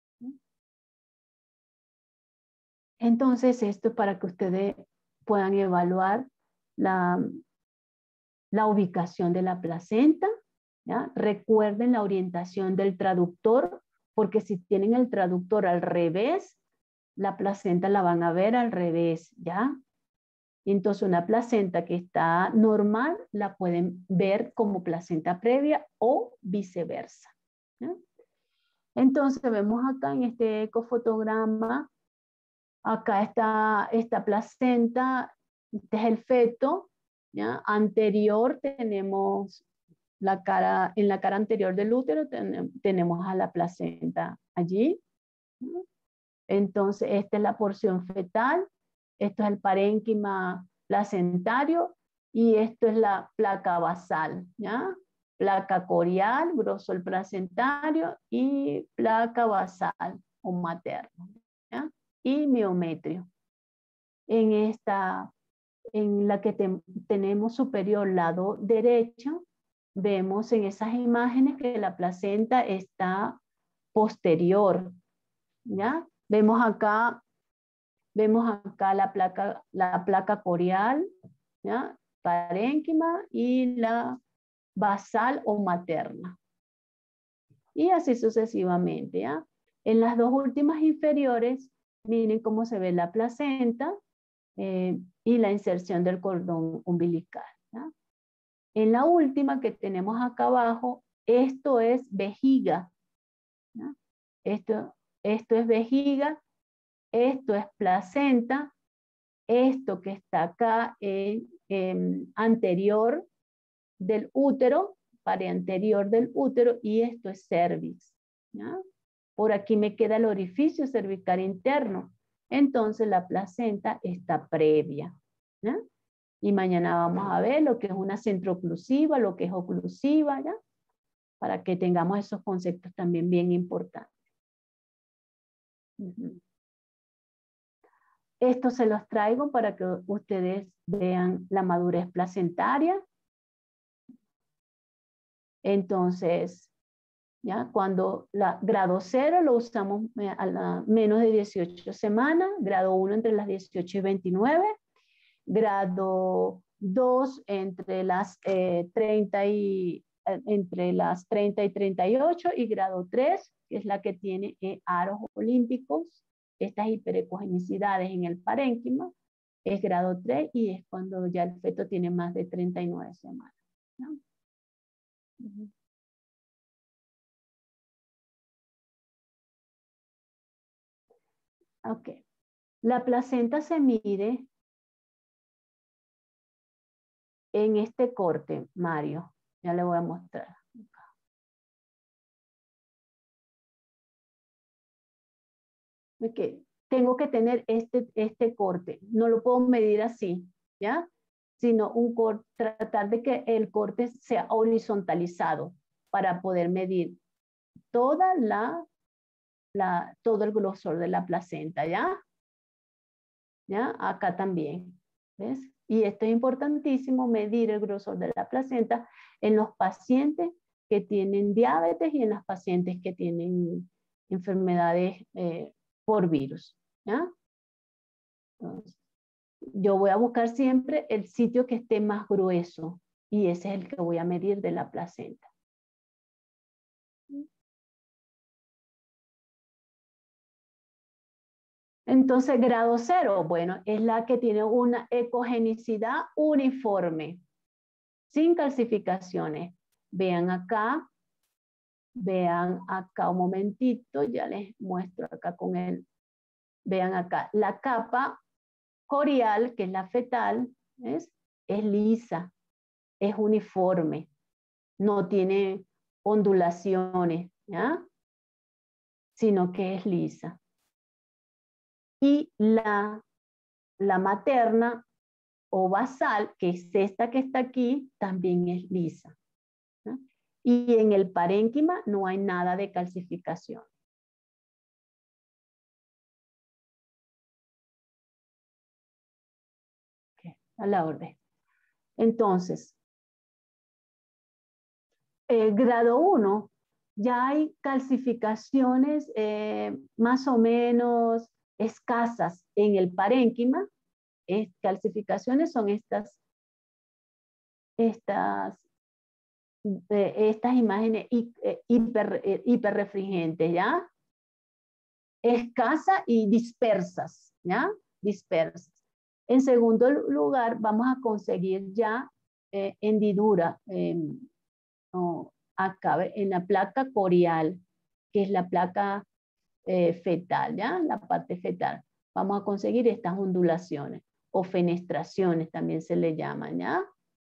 Entonces, esto es para que ustedes puedan evaluar la ubicación de la placenta, ¿ya? Recuerden la orientación del traductor, porque si tienen el traductor al revés, la placenta la van a ver al revés, ¿ya? Entonces una placenta que está normal la pueden ver como placenta previa o viceversa, ¿ya? Entonces vemos acá en este ecofotograma, acá está esta placenta, este es el feto, ¿ya? Anterior tenemos en la cara anterior del útero tenemos a la placenta allí, ¿no? Entonces esta es la porción fetal, esto es el parénquima placentario y esto es la placa basal, ¿ya? Placa corial, grosor placentario y placa basal o materno, ¿ya? Y miometrio. En la que tenemos superior lado derecho, vemos en esas imágenes que la placenta está posterior, ¿ya? Vemos acá la placa corial, ¿ya? Parénquima y la basal o materna. Y así sucesivamente, ¿ya? En las dos últimas inferiores, miren cómo se ve la placenta y la inserción del cordón umbilical, ¿ya? En la última que tenemos acá abajo, esto es vejiga, ¿ya? Esto es vejiga, esto es placenta, esto que está acá anterior del útero, parte anterior del útero, y esto es cervix, ¿ya? Por aquí me queda el orificio cervical interno, entonces la placenta está previa, ¿ya? Y mañana vamos a ver lo que es una centrooclusiva, lo que es oclusiva, ¿ya? Para que tengamos esos conceptos también bien importantes. Esto se los traigo para que ustedes vean la madurez placentaria. Entonces, ¿ya? Cuando grado 0 lo usamos a menos de 18 semanas, grado 1 entre las 18 y 29, grado 2 entre las 30 y 38 y grado 3 que es la que tiene aros olímpicos, estas hiperecogenicidades en el parénquima, es grado 3 y es cuando ya el feto tiene más de 39 semanas, ¿no? Ok. La placenta se mide en este corte, Mario. Ya le voy a mostrar. Okay. Tengo que tener este corte. No lo puedo medir así, ¿ya? Sino un corte, tratar de que el corte sea horizontalizado para poder medir toda todo el grosor de la placenta, ¿ya? ¿Ya? Acá también, ¿ves? Y esto es importantísimo, medir el grosor de la placenta en los pacientes que tienen diabetes y en las pacientes que tienen enfermedades por virus, ¿ya? Entonces, yo voy a buscar siempre el sitio que esté más grueso y ese es el que voy a medir de la placenta. Entonces, grado 0, bueno, es la que tiene una ecogenicidad uniforme, sin calcificaciones. Vean acá un momentito, ya les muestro acá con él. Vean acá, la capa corial, que es la fetal, ¿ves? Es lisa, es uniforme, no tiene ondulaciones, ¿ya? Sino que es lisa. Y la materna o basal, que es esta que está aquí, también es lisa, ¿no? Y en el parénquima no hay nada de calcificación. Okay, a la orden. Entonces, grado 1, ya hay calcificaciones más o menos escasas en el parénquima. Calcificaciones son estas imágenes hiperrefringentes, ¿ya? Escasas y dispersas, ¿ya? Dispersas. En segundo lugar, vamos a conseguir ya hendidura acá en la placa corial, que es la placa fetal, ¿ya? La parte fetal. Vamos a conseguir estas ondulaciones o fenestraciones también se le llaman, ¿ya?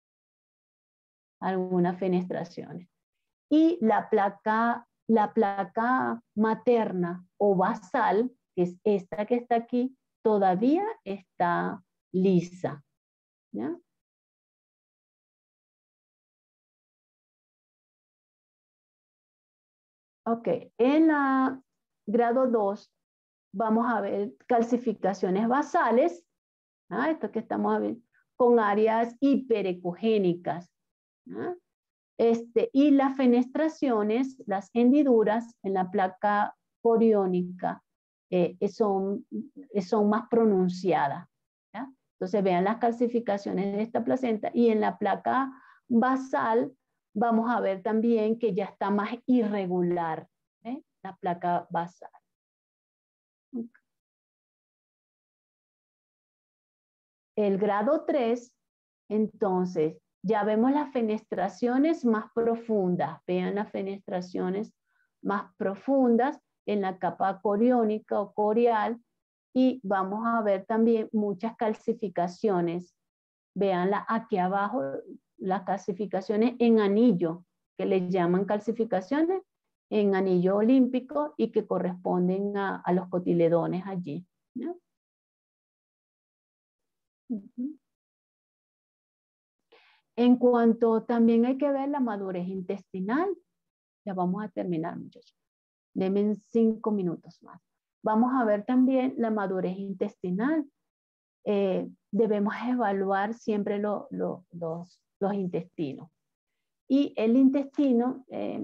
Algunas fenestraciones. Y la placa materna o basal, que es esta que está aquí, todavía está lisa, ¿ya? Ok, en la grado 2 vamos a ver calcificaciones basales, ¿ah? Esto que estamos viendo, con áreas hiperecogénicas, ¿ah? Y las fenestraciones, las hendiduras en la placa coriónica son más pronunciadas, ¿ya? Entonces vean las calcificaciones de esta placenta y en la placa basal vamos a ver también que ya está más irregular, ¿eh? La placa basal. El grado 3, entonces, ya vemos las fenestraciones más profundas. Vean las fenestraciones más profundas en la capa coriónica o corial y vamos a ver también muchas calcificaciones. Veanla aquí abajo, las calcificaciones en anillo, que les llaman calcificaciones en anillo olímpico y que corresponden a los cotiledones allí, ¿no? En cuanto también hay que ver la madurez intestinal, ya vamos a terminar, muchachos. Denme 5 minutos más. Vamos a ver también la madurez intestinal. Debemos evaluar siempre los intestinos. Y el intestino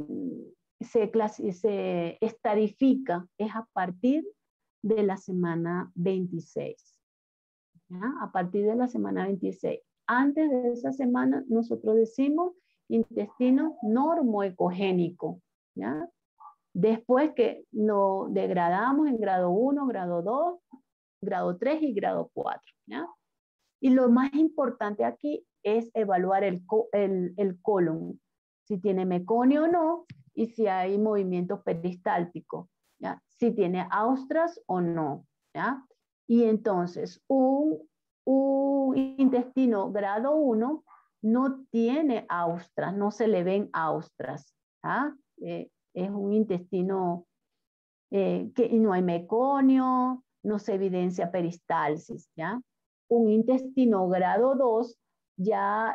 se estarifica es a partir de la semana 26. ¿Ya? A partir de la semana 26. Antes de esa semana nosotros decimos intestino normoecogénico, ¿ya? Después que nos degradamos en grado 1, grado 2, grado 3 y grado 4. ¿Ya? Y lo más importante aquí es evaluar el colon, si tiene meconio o no, y si hay movimiento peristáltico, ¿ya? Si tiene austras o no. ¿Ya? Y entonces un intestino grado 1 no tiene austras, no se le ven austras. ¿Ya? Es un intestino que no hay meconio, no se evidencia peristalsis. ¿Ya? Un intestino grado 2, ya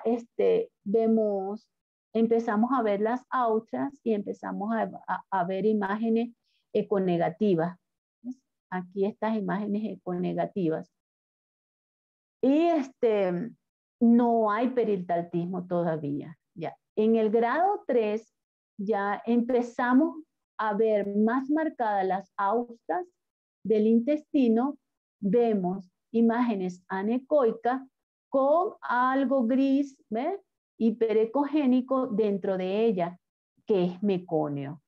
empezamos a ver las austras y empezamos a ver imágenes econegativas. ¿Ves? Aquí estas imágenes econegativas. Y no hay peristaltismo todavía. Ya. En el grado 3 ya empezamos a ver más marcadas las austras del intestino. Vemos imágenes anecoicas con algo gris, ¿ves? Hiperecogénico dentro de ella, que es meconio.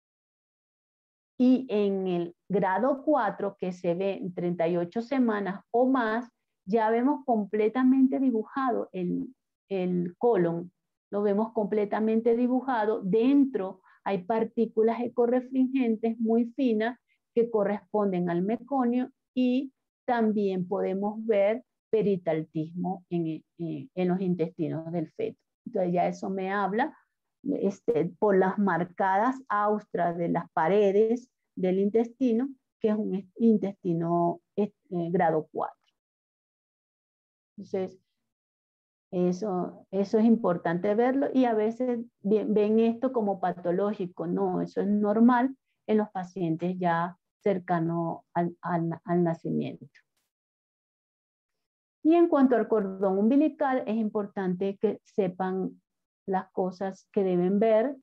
Y en el grado 4, que se ve en 38 semanas o más, ya vemos completamente dibujado el colon. Lo vemos completamente dibujado. Dentro hay partículas ecorrefringentes muy finas que corresponden al meconio y también podemos ver peristaltismo en los intestinos del feto. Entonces ya eso me habla por las marcadas austras de las paredes del intestino, que es un intestino grado 4. Entonces, eso es importante verlo y a veces ven esto como patológico. No, eso es normal en los pacientes ya cercanos al nacimiento. Y en cuanto al cordón umbilical, es importante que sepan las cosas que deben ver,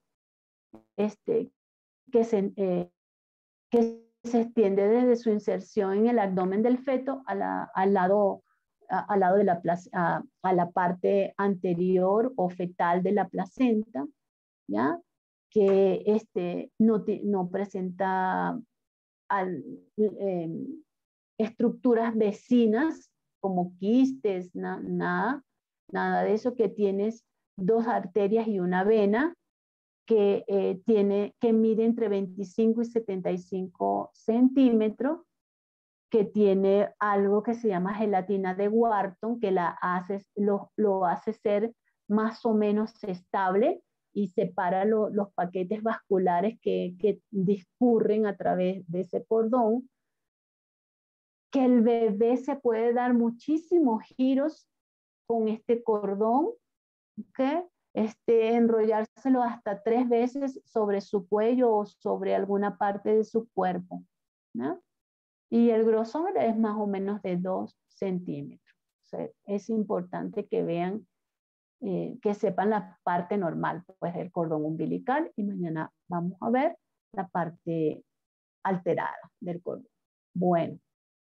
que se extiende desde su inserción en el abdomen del feto al lado de a la parte anterior o fetal de la placenta, ¿ya? Que no presenta estructuras vecinas como quistes, nada de eso, que tienes 2 arterias y una vena, que mide entre 25 y 75 centímetros, que tiene algo que se llama gelatina de Wharton, que lo hace ser más o menos estable y separa los paquetes vasculares que discurren a través de ese cordón, que el bebé se puede dar muchísimos giros con este cordón, ¿ok? Enrollárselo hasta 3 veces sobre su cuello o sobre alguna parte de su cuerpo, ¿no? Y el grosor es más o menos de 2 centímetros. O sea, es importante que vean, que sepan la parte normal, pues el cordón umbilical, y mañana vamos a ver la parte alterada del cordón. Bueno,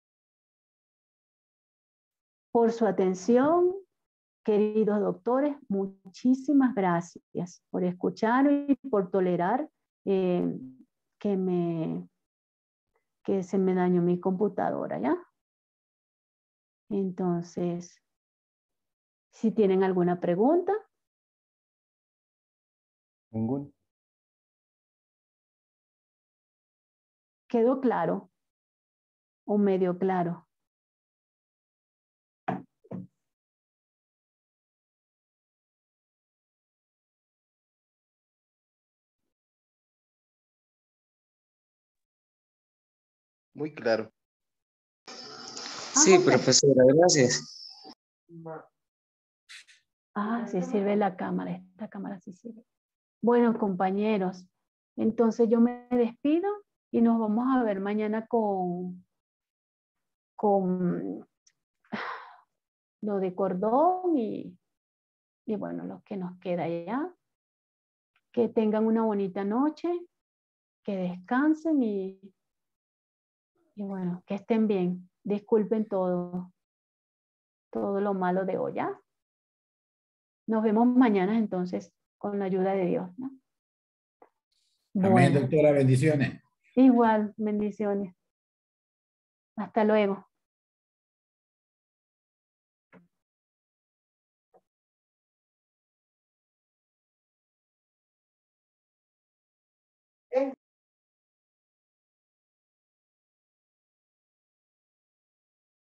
por su atención, queridos doctores, muchísimas gracias por escuchar y por tolerar que se me dañó mi computadora, ¿ya? Entonces, si tienen alguna pregunta. Ninguna. ¿Quedó claro? ¿O medio claro? Muy claro. Sí, ok. profesora, gracias. Sí sirve la cámara. Esta cámara sí sirve. Bueno, compañeros, entonces yo me despido y nos vamos a ver mañana con lo de cordón y bueno, lo que nos queda ya. Que tengan una bonita noche, que descansen y bueno, que estén bien. Disculpen todo lo malo de hoy, ¿ya? Nos vemos mañana entonces con la ayuda de Dios, ¿no? Amén, Bueno, doctora, bendiciones. igual, bendiciones. Hasta luego.